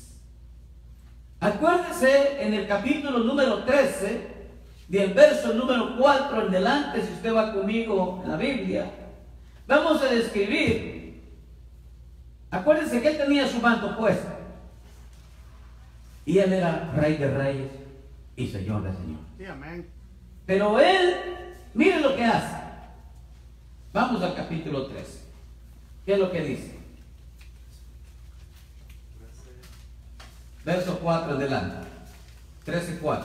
Acuérdese en el capítulo número 13, del verso número 4 en delante, si usted va conmigo en la Biblia, vamos a describir. Acuérdense que Él tenía su manto puesto. Y Él era Rey de Reyes y Señor de Señores. Sí, amén. Pero Él, mire lo que hace. Vamos al capítulo 13. ¿Qué es lo que dice? Verso 4 adelante. 13:4.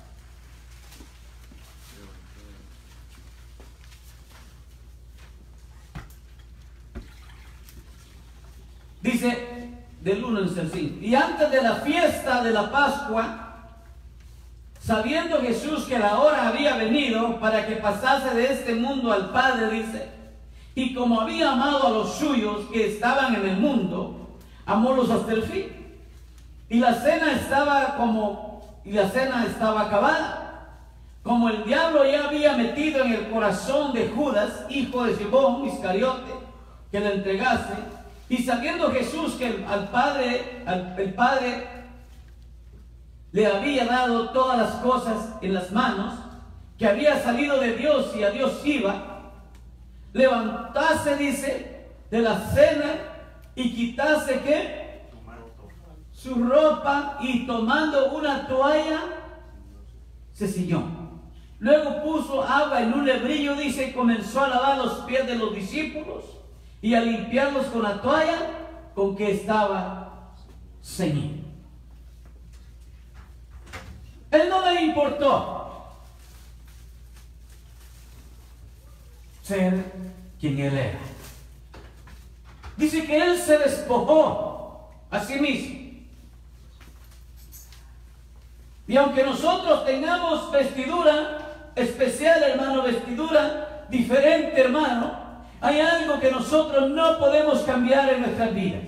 Dice, del 1 al 5. Y antes de la fiesta de la Pascua, sabiendo Jesús que la hora había venido para que pasase de este mundo al Padre, dice, y como había amado a los suyos que estaban en el mundo, amólos hasta el fin. Y la cena estaba acabada. Como el diablo ya había metido en el corazón de Judas, hijo de Simón Iscariote, que le entregase, y sabiendo Jesús que el Padre le había dado todas las cosas en las manos, que había salido de Dios y a Dios iba, levantase, dice, de la cena y quitase, ¿qué? Su ropa, y tomando una toalla se ciñó. Luego puso agua en un lebrillo, dice, y comenzó a lavar los pies de los discípulos y a limpiarlos con la toalla con que estaba ceñido. Él no le importó ser quien Él era. Dice que Él se despojó a sí mismo. Y aunque nosotros tengamos vestidura especial, hermano, vestidura diferente, hermano, hay algo que nosotros no podemos cambiar en nuestras vidas.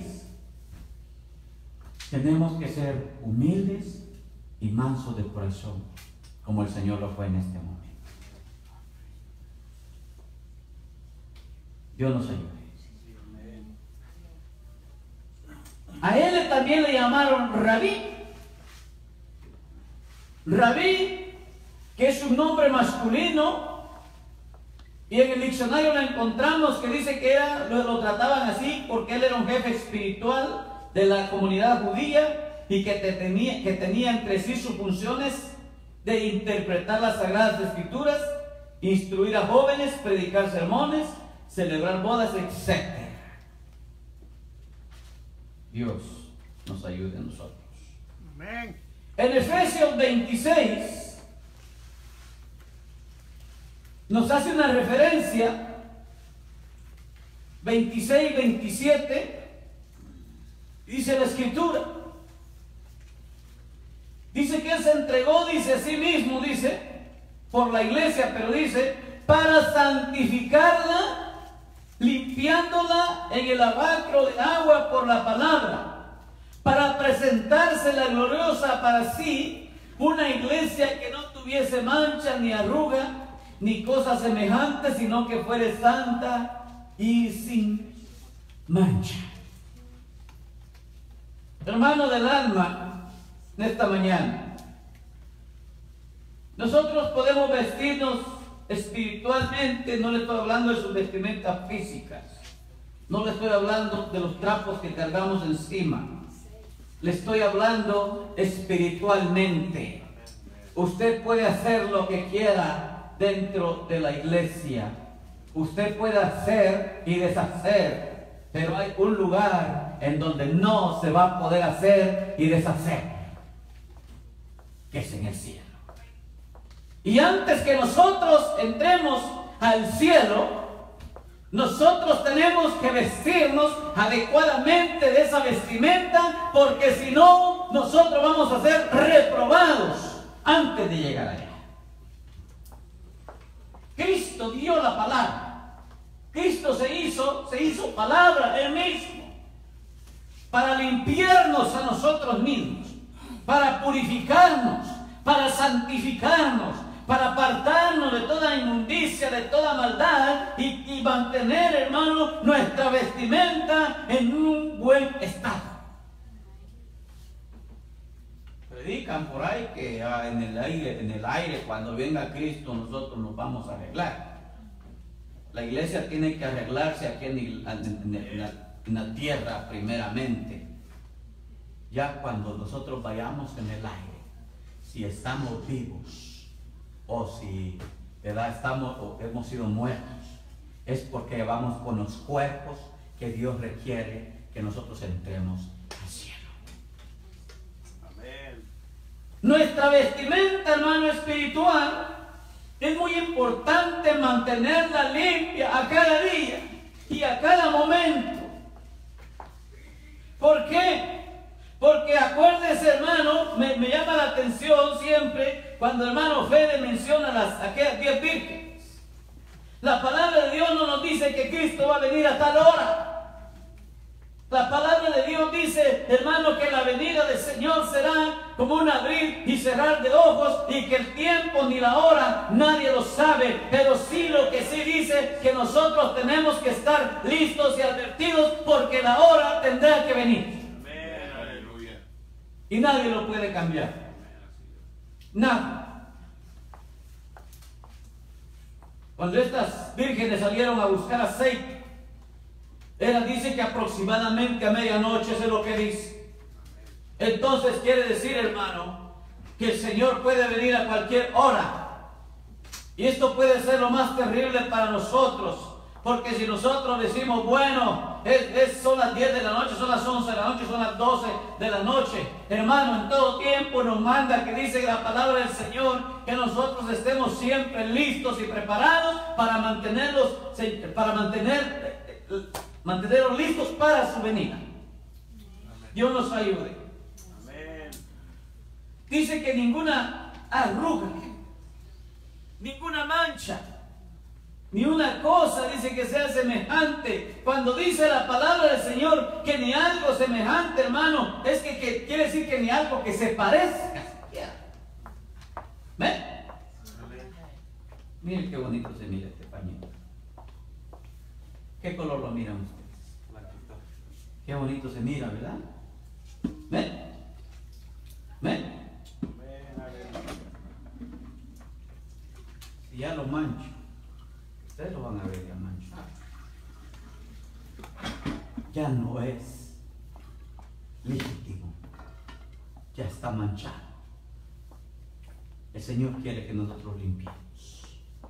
Tenemos que ser humildes y mansos de corazón, como el Señor lo fue en este momento. Dios nos ayude. A Él también le llamaron Rabí. Rabí, que es un nombre masculino, y en el diccionario lo encontramos que dice que lo trataban así porque él era un jefe espiritual de la comunidad judía y que tenía entre sí sus funciones de interpretar las Sagradas Escrituras, instruir a jóvenes, predicar sermones, celebrar bodas, etc. Dios nos ayude a nosotros. Amén. En Efesios 26 nos hace una referencia, 26 y 27, dice la Escritura. Dice que Él se entregó, dice a sí mismo, dice, por la iglesia, pero dice, para santificarla, limpiándola en el lavacro de agua por la palabra, para presentársela gloriosa para sí, una iglesia que no tuviese mancha ni arruga, ni cosa semejante, sino que fuere santa y sin mancha. Hermano del alma, en esta mañana, nosotros podemos vestirnos espiritualmente. No le estoy hablando de sus vestimentas físicas, no le estoy hablando de los trapos que cargamos encima, le estoy hablando espiritualmente. Usted puede hacer lo que quiera dentro de la iglesia, usted puede hacer y deshacer, pero hay un lugar en donde no se va a poder hacer y deshacer, que es en el cielo. Y antes que nosotros entremos al cielo, nosotros tenemos que vestirnos adecuadamente de esa vestimenta, porque si no, nosotros vamos a ser reprobados antes de llegar allá. Cristo dio la palabra. Cristo se hizo palabra Él mismo, para limpiarnos a nosotros mismos, para purificarnos, para santificarnos, para apartarnos de toda inmundicia, de toda maldad, y mantener, hermano, nuestra vestimenta en un buen estado. Predican por ahí que en el aire, cuando venga Cristo, nosotros nos vamos a arreglar. La iglesia tiene que arreglarse aquí en la tierra primeramente. Ya cuando nosotros vayamos en el aire, si estamos vivos o si hemos sido muertos, es porque vamos con los cuerpos que Dios requiere que nosotros entremos al cielo. Amén. Nuestra vestimenta, hermano, espiritual, es muy importante mantenerla limpia a cada día y a cada momento. ¿Por qué? Porque acuérdese, hermano, me llama la atención siempre cuando el hermano Fede menciona aquellas 10 vírgenes. La palabra de Dios no nos dice que Cristo va a venir a tal hora. La palabra de Dios dice, hermano, que la venida del Señor será como un abrir y cerrar de ojos, y que el tiempo ni la hora nadie lo sabe. Pero sí, lo que sí dice, que nosotros tenemos que estar listos y advertidos, porque la hora tendrá que venir. Amén. Aleluya. Y nadie lo puede cambiar. Nada. Cuando estas vírgenes salieron a buscar aceite, dice que aproximadamente a medianoche, eso es lo que dice. Entonces quiere decir, hermano, que el Señor puede venir a cualquier hora. Y esto puede ser lo más terrible para nosotros, porque si nosotros decimos, bueno, son las 10 de la noche, son las 11 de la noche, son las 12 de la noche, hermano, en todo tiempo nos manda, que dice la palabra del Señor, que nosotros estemos siempre listos y preparados para mantenerlos listos para su venida. Dios nos ayude. Amén. Dice que ninguna arruga, ninguna mancha, ni una cosa, dice, que sea semejante. Cuando dice la palabra del Señor que ni algo semejante, hermano, es que quiere decir que ni algo que se parezca. ¿Ven? Miren qué bonito se mira este pañuelo. ¿Qué color lo miran ustedes? Qué bonito se mira, ¿verdad? ¿Ven? ¿Ven? Si ya lo mancho, ustedes lo van a ver ya mancho. Ya no es legítimo, ya está manchado. El Señor quiere que nosotros limpiemos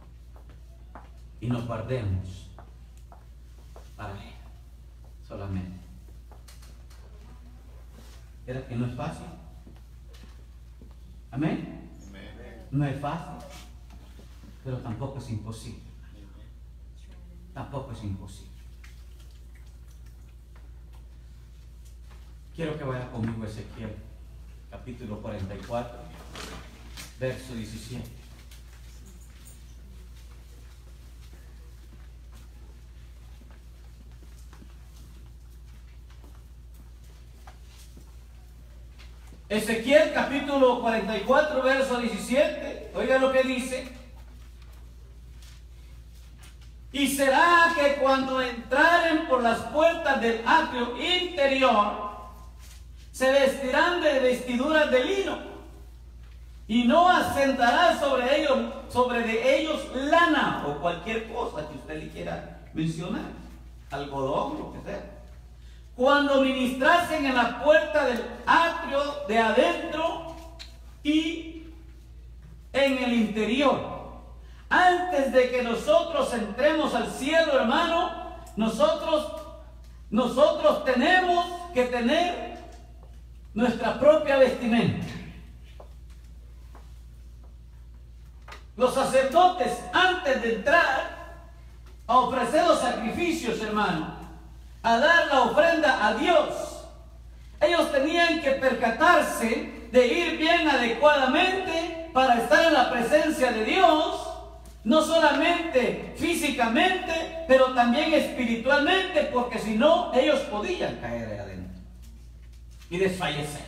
y nos guardemos para Él solamente. ¿Era que no es fácil? ¿Amén? No es fácil, pero tampoco es imposible. Tampoco es imposible. Quiero que vaya conmigo a Ezequiel, capítulo 44, verso 17. Ezequiel capítulo 44, verso 17. Oiga lo que dice. Y será que cuando entraren por las puertas del atrio interior, se vestirán de vestiduras de lino, y no asentará sobre ellos lana o cualquier cosa que usted le quiera mencionar, algodón, lo que sea. Cuando ministrasen en la puerta del atrio de adentro y en el interior. Antes de que nosotros entremos al cielo, hermano, nosotros tenemos que tener nuestra propia vestimenta. Los sacerdotes, antes de entrar a ofrecer los sacrificios, hermano, a dar la ofrenda a Dios, ellos tenían que percatarse de ir bien adecuadamente para estar en la presencia de Dios, no solamente físicamente, pero también espiritualmente, porque si no, ellos podían caer ahí adentro y desfallecer.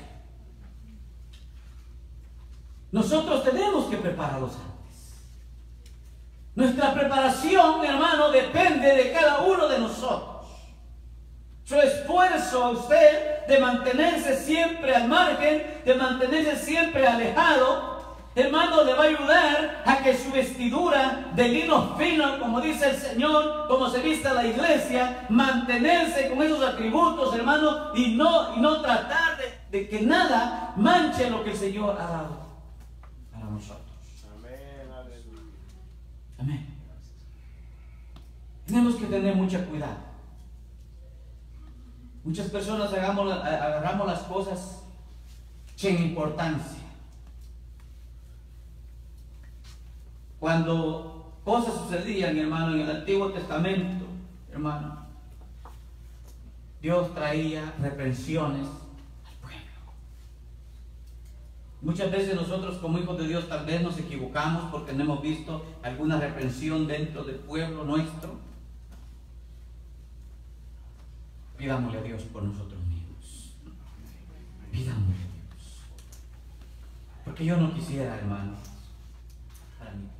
Nosotros tenemos que prepararlos antes. Nuestra preparación, hermano, depende de cada uno de nosotros. Su esfuerzo a usted de mantenerse siempre al margen, de mantenerse siempre alejado, hermano, le va a ayudar a que su vestidura de lino fino, como dice el Señor, como se vista la iglesia, mantenerse con esos atributos, hermano, y no tratar de que nada manche lo que el Señor ha dado para nosotros. Amén, aleluya. Amén. Tenemos que tener mucho cuidado. Muchas personas agarramos las cosas sin importancia. Cuando cosas sucedían, hermano, en el Antiguo Testamento, hermano, Dios traía reprensiones al pueblo. Muchas veces nosotros como hijos de Dios tal vez nos equivocamos porque no hemos visto alguna reprensión dentro del pueblo nuestro. Pidámosle a Dios por nosotros mismos. Pidámosle a Dios. Porque yo no quisiera, hermano, para mí.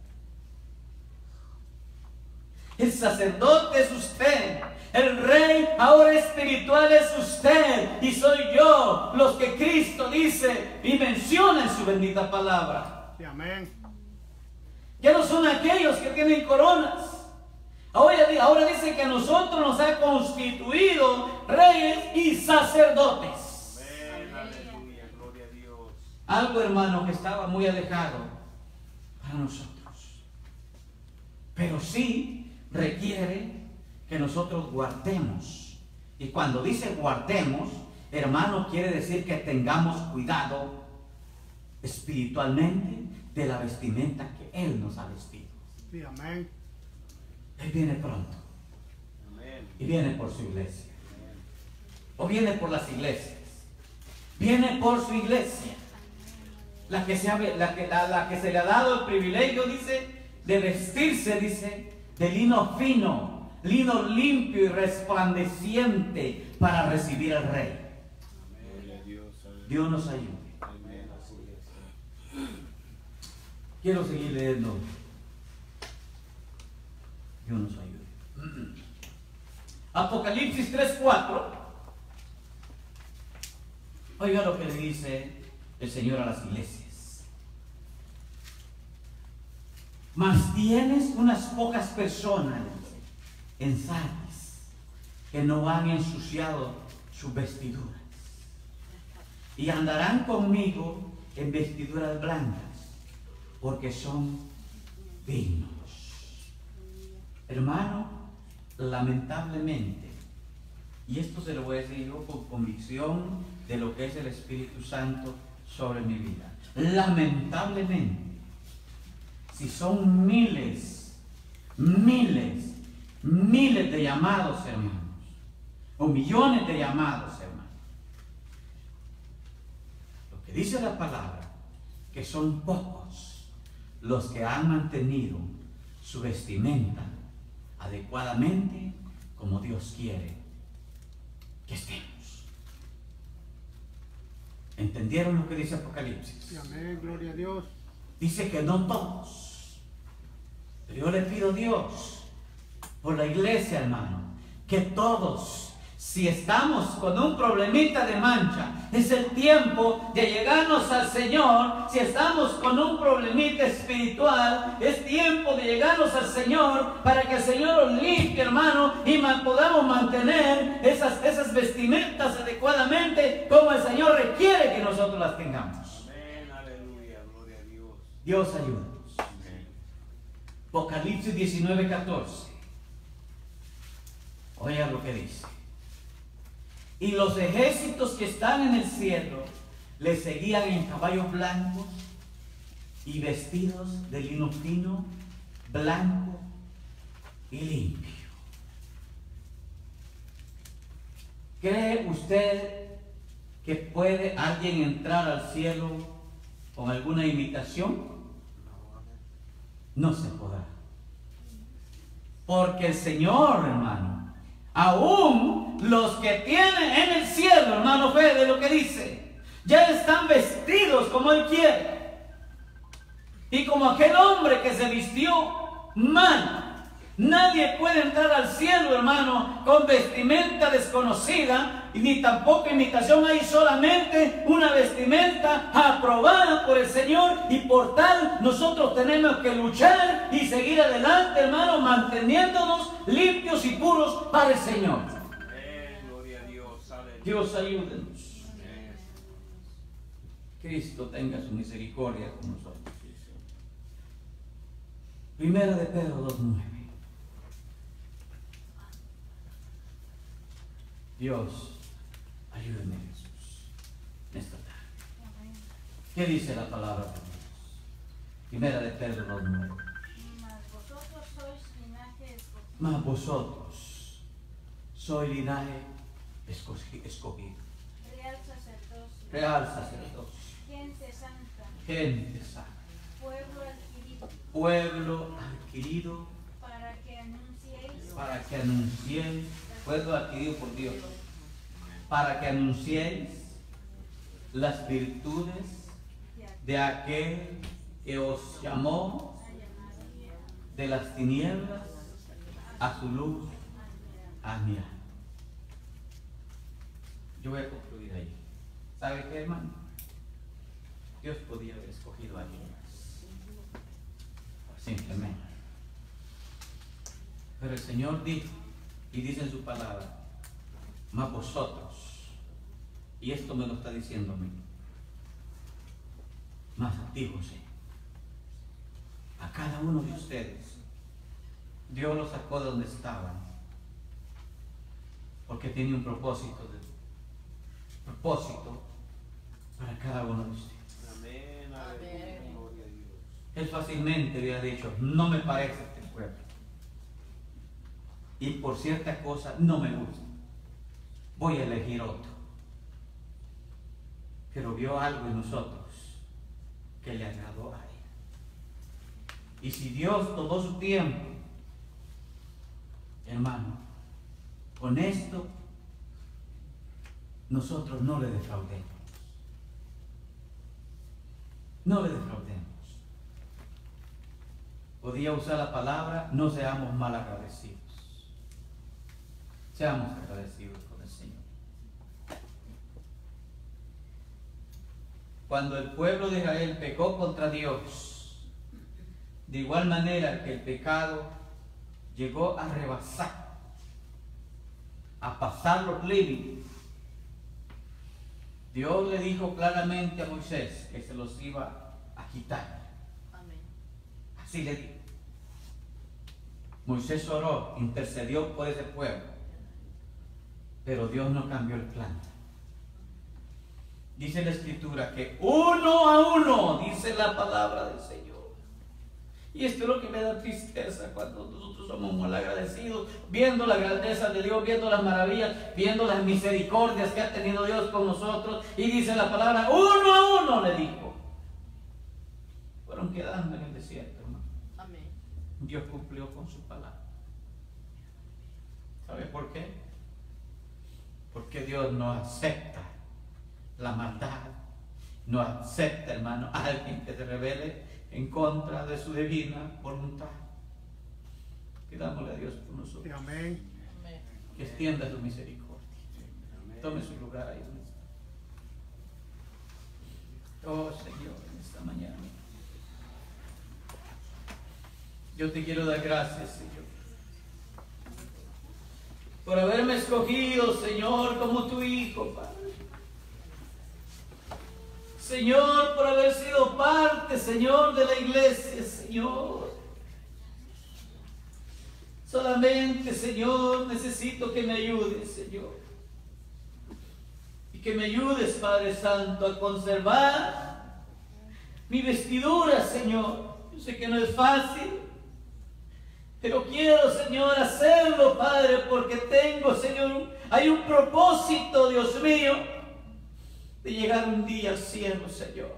El sacerdote es usted. El rey ahora espiritual es usted. Y soy yo, los que Cristo dice y menciona en su bendita palabra. Sí, amén. Ya no son aquellos que tienen coronas. Ahora dice que a nosotros nos ha constituido reyes y sacerdotes. Amén, aleluya, gloria a Dios. Algo, hermano, que estaba muy alejado para nosotros. Pero sí requiere que nosotros guardemos. Y cuando dice guardemos, hermano, quiere decir que tengamos cuidado espiritualmente de la vestimenta que Él nos ha vestido. Sí, amén. Él viene pronto. Amén. Y viene por su iglesia. O viene por las iglesias. Viene por su iglesia. La que se le ha dado el privilegio, dice, de vestirse, dice, de lino fino, lino limpio y resplandeciente para recibir al Rey. Gloria a Dios, aleluya. Dios nos ayude. Amén, así es. Quiero seguir leyendo. Dios nos ayude. Apocalipsis 3:4. Oiga lo que le dice el Señor a las iglesias. Mas tienes unas pocas personas en Sardis que no han ensuciado sus vestiduras y andarán conmigo en vestiduras blancas porque son dignos. Hermano, lamentablemente, y esto se lo voy a decir yo con convicción de lo que es el Espíritu Santo sobre mi vida. Lamentablemente, si son miles de llamados, hermanos, o millones de llamados, hermanos, lo que dice la palabra, que son pocos los que han mantenido su vestimenta adecuadamente como Dios quiere que estemos. ¿Entendieron lo que dice Apocalipsis? Sí, amén. Gloria a Dios. Dice que no todos. Pero yo le pido a Dios por la iglesia, hermano, que todos, si estamos con un problemita de mancha, es el tiempo de llegarnos al Señor. Si estamos con un problemita espiritual, es tiempo de llegarnos al Señor para que el Señor nos limpie, hermano, y podamos mantener esas vestimentas adecuadamente como el Señor requiere que nosotros las tengamos. Amén, aleluya, gloria a Dios. Dios ayúdanos. Apocalipsis 19:14. Oiga lo que dice. Y los ejércitos que están en el cielo le seguían en caballos blancos y vestidos de lino fino, blanco y limpio. ¿Cree usted que puede alguien entrar al cielo con alguna imitación? No se podrá. Porque el Señor, hermano, aún los que tienen en el cielo, hermano Fede, lo que dice, ya están vestidos como Él quiere. Y como aquel hombre que se vistió mal. Nadie puede entrar al cielo, hermano, con vestimenta desconocida, ni tampoco imitación. Hay solamente una vestimenta aprobada por el Señor, y por tal nosotros tenemos que luchar y seguir adelante, hermano, manteniéndonos limpios y puros para el Señor. Amén, gloria a Dios, aleluya. Dios ayúdenos. Amén. Cristo tenga su misericordia con nosotros. Primera de Pedro 2:9. Dios, ayúdame, Jesús, en esta tarde. ¿Qué dice la palabra de Dios? Primera de Pedro 2:9. Mas vosotros sois linaje escogido. Mas vosotros sois linaje escogido, Real sacerdocio. real sacerdocio, Gente santa. gente santa, Pueblo adquirido. pueblo adquirido, Para que anunciéis. pueblo adquirido por Dios, para que anunciéis las virtudes de aquel que os llamó de las tinieblas a su luz admirable. Yo voy a concluir ahí. ¿Sabe qué, hermano? Dios podía haber escogido a alguien más, simplemente. Pero el Señor dijo, y dice en su palabra, mas vosotros, y esto me lo está diciendo a mí, más a ti, José, a cada uno de ustedes, Dios los sacó de donde estaban, porque tenía un propósito para cada uno de ustedes. Amén, aleluya, gloria a Dios. Él fácilmente hubiera dicho, no me parece este pueblo, y por cierta cosa no me gusta, voy a elegir otro. Pero vio algo en nosotros que le agradó a él. Y si Dios tomó su tiempo, hermano, con esto nosotros no le defraudemos. No le defraudemos. Podía usar la palabra, no seamos mal agradecidos. Seamos agradecidos con el Señor. Cuando el pueblo de Israel pecó contra Dios, de igual manera que el pecado llegó a rebasar, a pasar los límites, Dios le dijo claramente a Moisés que se los iba a quitar. Así le dijo. Moisés oró, intercedió por ese pueblo, pero Dios no cambió el plan. Dice la Escritura que uno a uno, dice la palabra del Señor. Y esto es lo que me da tristeza cuando nosotros somos mal agradecidos, viendo la grandeza de Dios, viendo las maravillas, viendo las misericordias que ha tenido Dios con nosotros. Y dice la palabra, uno a uno le dijo. Fueron quedando en el desierto, hermano. Amén. Dios cumplió con su palabra. ¿Sabe por qué? Porque Dios no acepta la maldad, no acepta, hermano, a alguien que se rebele en contra de su divina voluntad. Pidámosle a Dios por nosotros. Sí, amén. Que extienda su misericordia. Tome su lugar ahí donde está. Oh Señor, en esta mañana yo te quiero dar gracias, Señor, por haberme escogido, Señor, como tu hijo, Padre. Señor, por haber sido parte, Señor, de la iglesia, Señor. Solamente, Señor, necesito que me ayudes, Señor. Y que me ayudes, Padre Santo, a conservar mi vestidura, Señor. Yo sé que no es fácil, pero quiero, Señor, hacerlo, Padre, porque tengo, Señor, hay un propósito, Dios mío, de llegar un día al cielo, Señor.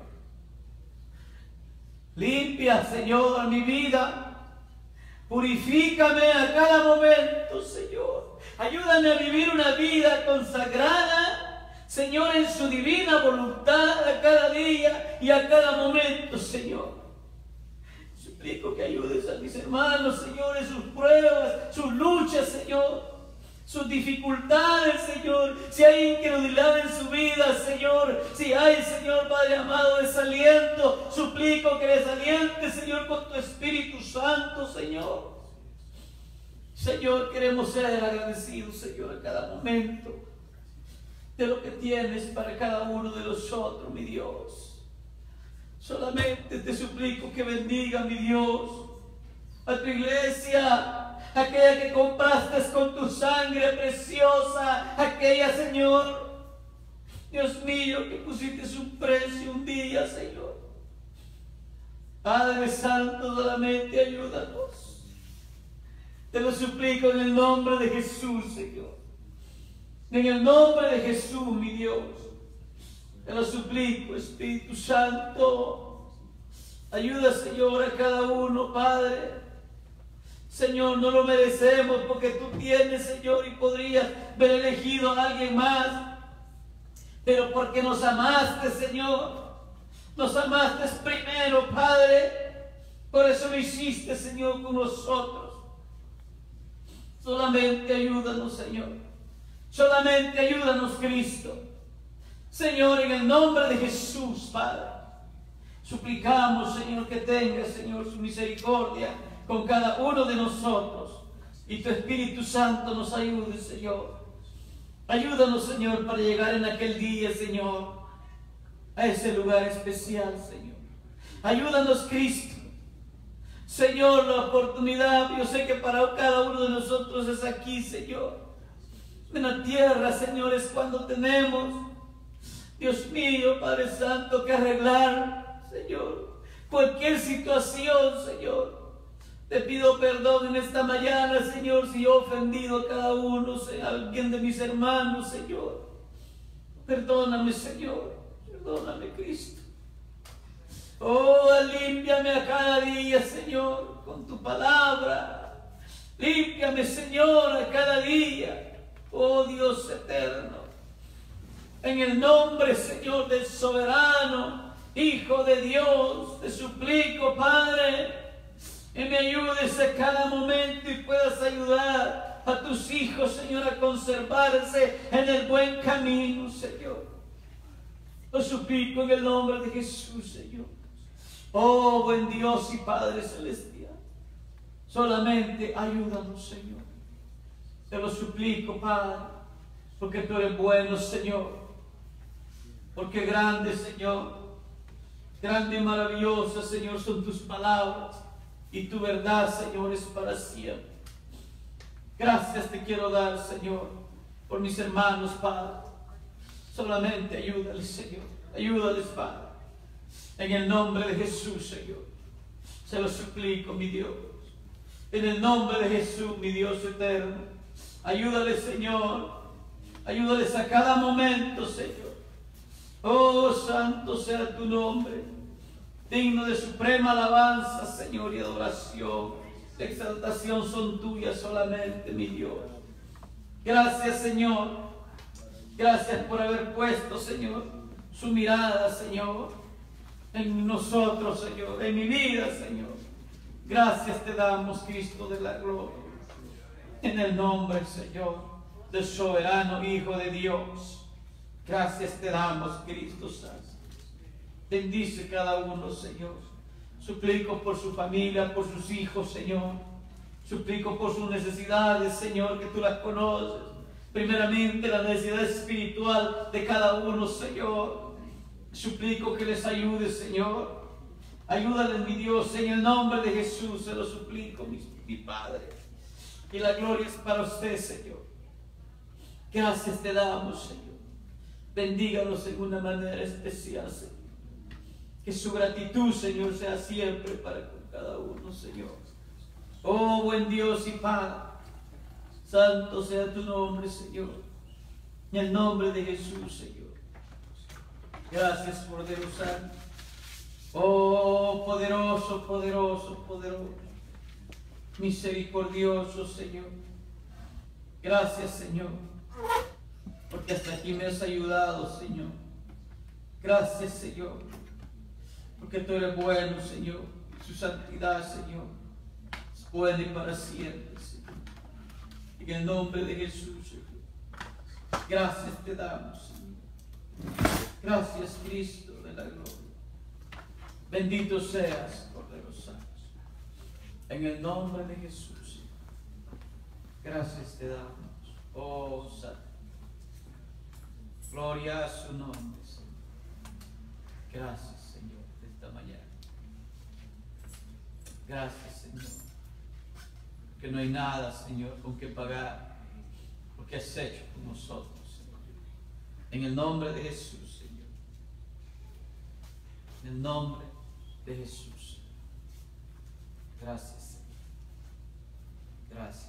Limpia, Señor, mi vida. Purifícame a cada momento, Señor. Ayúdame a vivir una vida consagrada, Señor, en su divina voluntad a cada día y a cada momento, Señor. Suplico que ayudes a mis hermanos, Señor, en sus pruebas, sus luchas, Señor, sus dificultades, Señor. Si hay incredulidad en su vida, Señor, si hay, Señor, Padre amado, desaliento, suplico que desalientes, Señor, con tu Espíritu Santo, Señor. Señor, queremos ser agradecidos, Señor, a cada momento de lo que tienes para cada uno de nosotros, mi Dios. Solamente te suplico que bendiga, mi Dios, a tu iglesia, aquella que compraste con tu sangre preciosa, aquella, Señor, Dios mío, que pusiste un precio un día, Señor. Padre Santo, solamente ayúdanos. Te lo suplico en el nombre de Jesús, Señor. En el nombre de Jesús, mi Dios. Te lo suplico, Espíritu Santo. Ayuda, Señor, a cada uno, Padre. Señor, no lo merecemos porque tú tienes, Señor, y podrías haber elegido a alguien más. Pero porque nos amaste, Señor. Nos amaste primero, Padre. Por eso lo hiciste, Señor, con nosotros. Solamente ayúdanos, Señor. Solamente ayúdanos, Cristo. Señor, en el nombre de Jesús, Padre, suplicamos, Señor, que tenga, Señor, su misericordia con cada uno de nosotros. Y tu Espíritu Santo nos ayude, Señor. Ayúdanos, Señor, para llegar en aquel día, Señor, a ese lugar especial, Señor. Ayúdanos, Cristo. Señor, la oportunidad, yo sé que para cada uno de nosotros es aquí, Señor. En la tierra, Señor, es cuando tenemos, Dios mío, Padre Santo, que arreglar, Señor, cualquier situación, Señor. Te pido perdón en esta mañana, Señor, si he ofendido a cada uno, a alguien de mis hermanos, Señor. Perdóname, Señor. Perdóname, Cristo. Oh, límpiame a cada día, Señor, con tu palabra. Límpiame, Señor, a cada día. Oh, Dios eterno. En el nombre, Señor, del soberano Hijo de Dios, te suplico, Padre, que me ayudes a cada momento y puedas ayudar a tus hijos, Señor, a conservarse en el buen camino, Señor. Lo suplico en el nombre de Jesús, Señor. Oh, buen Dios y Padre celestial, solamente ayúdanos, Señor. Te lo suplico, Padre, porque tú eres bueno, Señor. Porque grande, Señor, grande y maravillosa, Señor, son tus palabras. Y tu verdad, Señor, es para siempre. Gracias te quiero dar, Señor, por mis hermanos, Padre. Solamente ayúdales, Señor. Ayúdales, Padre. En el nombre de Jesús, Señor. Se lo suplico, mi Dios. En el nombre de Jesús, mi Dios eterno. Ayúdales, Señor. Ayúdales a cada momento, Señor. Oh, santo sea tu nombre. Digno de suprema alabanza, Señor, y adoración. La exaltación son tuyas solamente, mi Dios. Gracias, Señor. Gracias por haber puesto, Señor, su mirada, Señor, en nosotros, Señor, en mi vida, Señor. Gracias te damos, Cristo de la gloria. En el nombre, Señor, del soberano Hijo de Dios. Gracias te damos, Cristo Santo. Bendice cada uno, Señor. Suplico por su familia, por sus hijos, Señor. Suplico por sus necesidades, Señor, que tú las conoces. Primeramente la necesidad espiritual de cada uno, Señor. Suplico que les ayudes, Señor. Ayúdales, mi Dios, en el nombre de Jesús, se lo suplico, mi Padre. Y la gloria es para usted, Señor. Gracias te damos, Señor. Bendígalos en una manera especial, Señor. Que su gratitud, Señor, sea siempre para con cada uno, Señor. Oh, buen Dios y Padre, santo sea tu nombre, Señor. En el nombre de Jesús, Señor. Gracias, Cordero Santo. Oh, poderoso, poderoso, poderoso. Misericordioso, Señor. Gracias, Señor, porque hasta aquí me has ayudado, Señor. Gracias, Señor, porque tú eres bueno, Señor. Su santidad, Señor, es buena y para siempre, Señor. En el nombre de Jesús, Señor. Gracias te damos, Señor. Gracias, Cristo de la gloria. Bendito seas, Cordero Santo. En el nombre de Jesús, Señor. Gracias te damos, oh Santo. Gloria a su nombre, Señor. Gracias, Señor, de esta mañana. Gracias, Señor. Que no hay nada, Señor, con que pagar lo que has hecho con nosotros, Señor. En el nombre de Jesús, Señor. En el nombre de Jesús. Gracias, Señor. Gracias.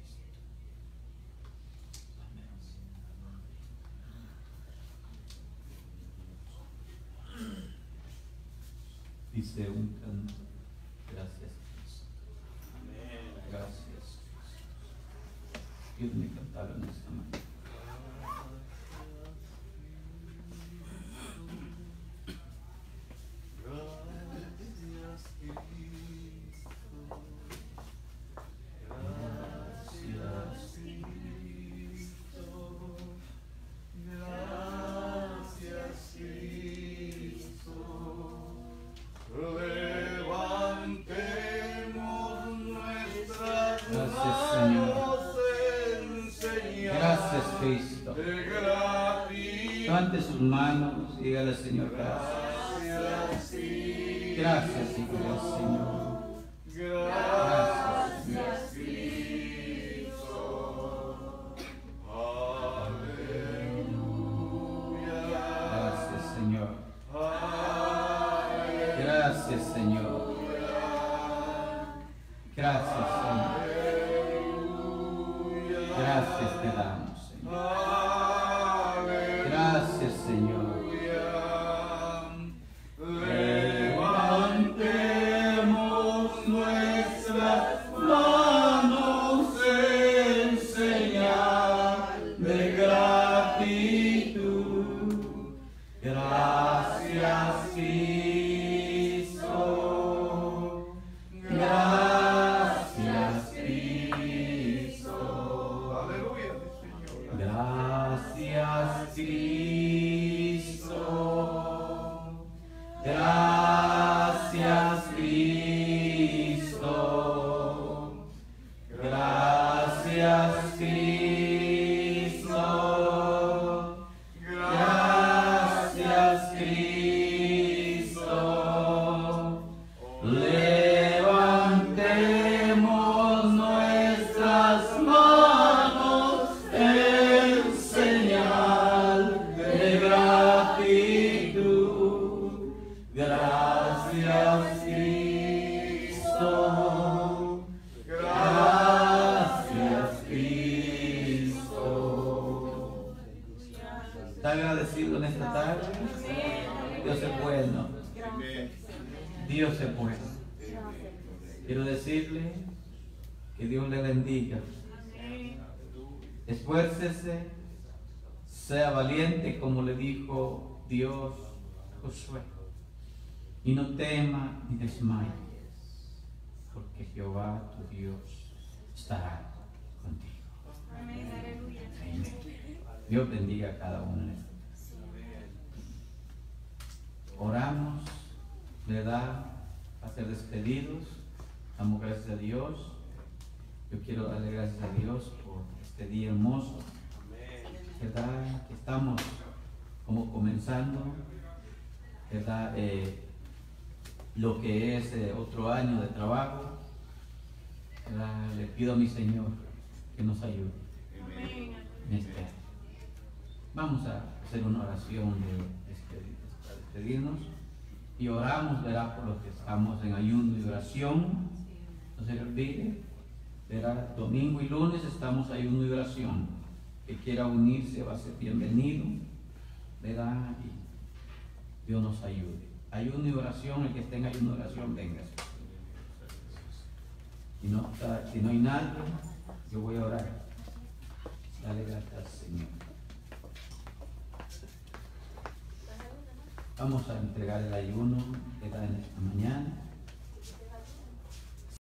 Dice un canto. Gracias, Cristo. Gracias, Cristo. Ayúdame a cantar en esta mañana. Levante sus manos y dígale al Señor gracias. Gracias, Señor. Gracias, Cristo. Gracias, Señor. Gracias, Señor. Gracias, Señor. Gracias te damos, Señor. Gracias, Señor. Levantemos nuestras manos en señal de gratitud. Gracias, Cristo. Gracias, Cristo. Aleluya. Gracias, Cristo. Gracias, Cristo. Gracias, Cristo. Gracias, Cristo. Levantemos nuestras manos en señal de gratitud. Gracias, Cristo. Gracias, Cristo. ¿Está agradecido en esta tarde? Dios es bueno. Dios es bueno. Quiero decirle que Dios le bendiga. Esfuércese, sea valiente como le dijo Dios a Josué, y no tema ni desmayes. porque Jehová tu Dios estará contigo. Amén, aleluya. Amén. Dios bendiga a cada uno. Oramos, ¿verdad? A ser despedidos. Damos gracias a Dios. Yo quiero darle gracias a Dios por este día hermoso, ¿verdad? Que estamos como comenzando, ¿verdad? Lo que es otro año de trabajo, ¿verdad? Le pido a mi Señor que nos ayude en este año. Vamos a hacer una oración para despedirnos y oramos, ¿verdad? Por los que estamos en ayuno y oración. No se le olvide, ¿verdad? Domingo y lunes estamos en ayuno y oración. Que quiera unirse va a ser bienvenido, ¿verdad? Y Dios nos ayude. Ayuno y oración, el que esté en ayuno y oración, venga. Si no hay nadie, yo voy a orar. Dale gracias, Señor. Vamos a entregar el ayuno, ¿verdad? En esta mañana.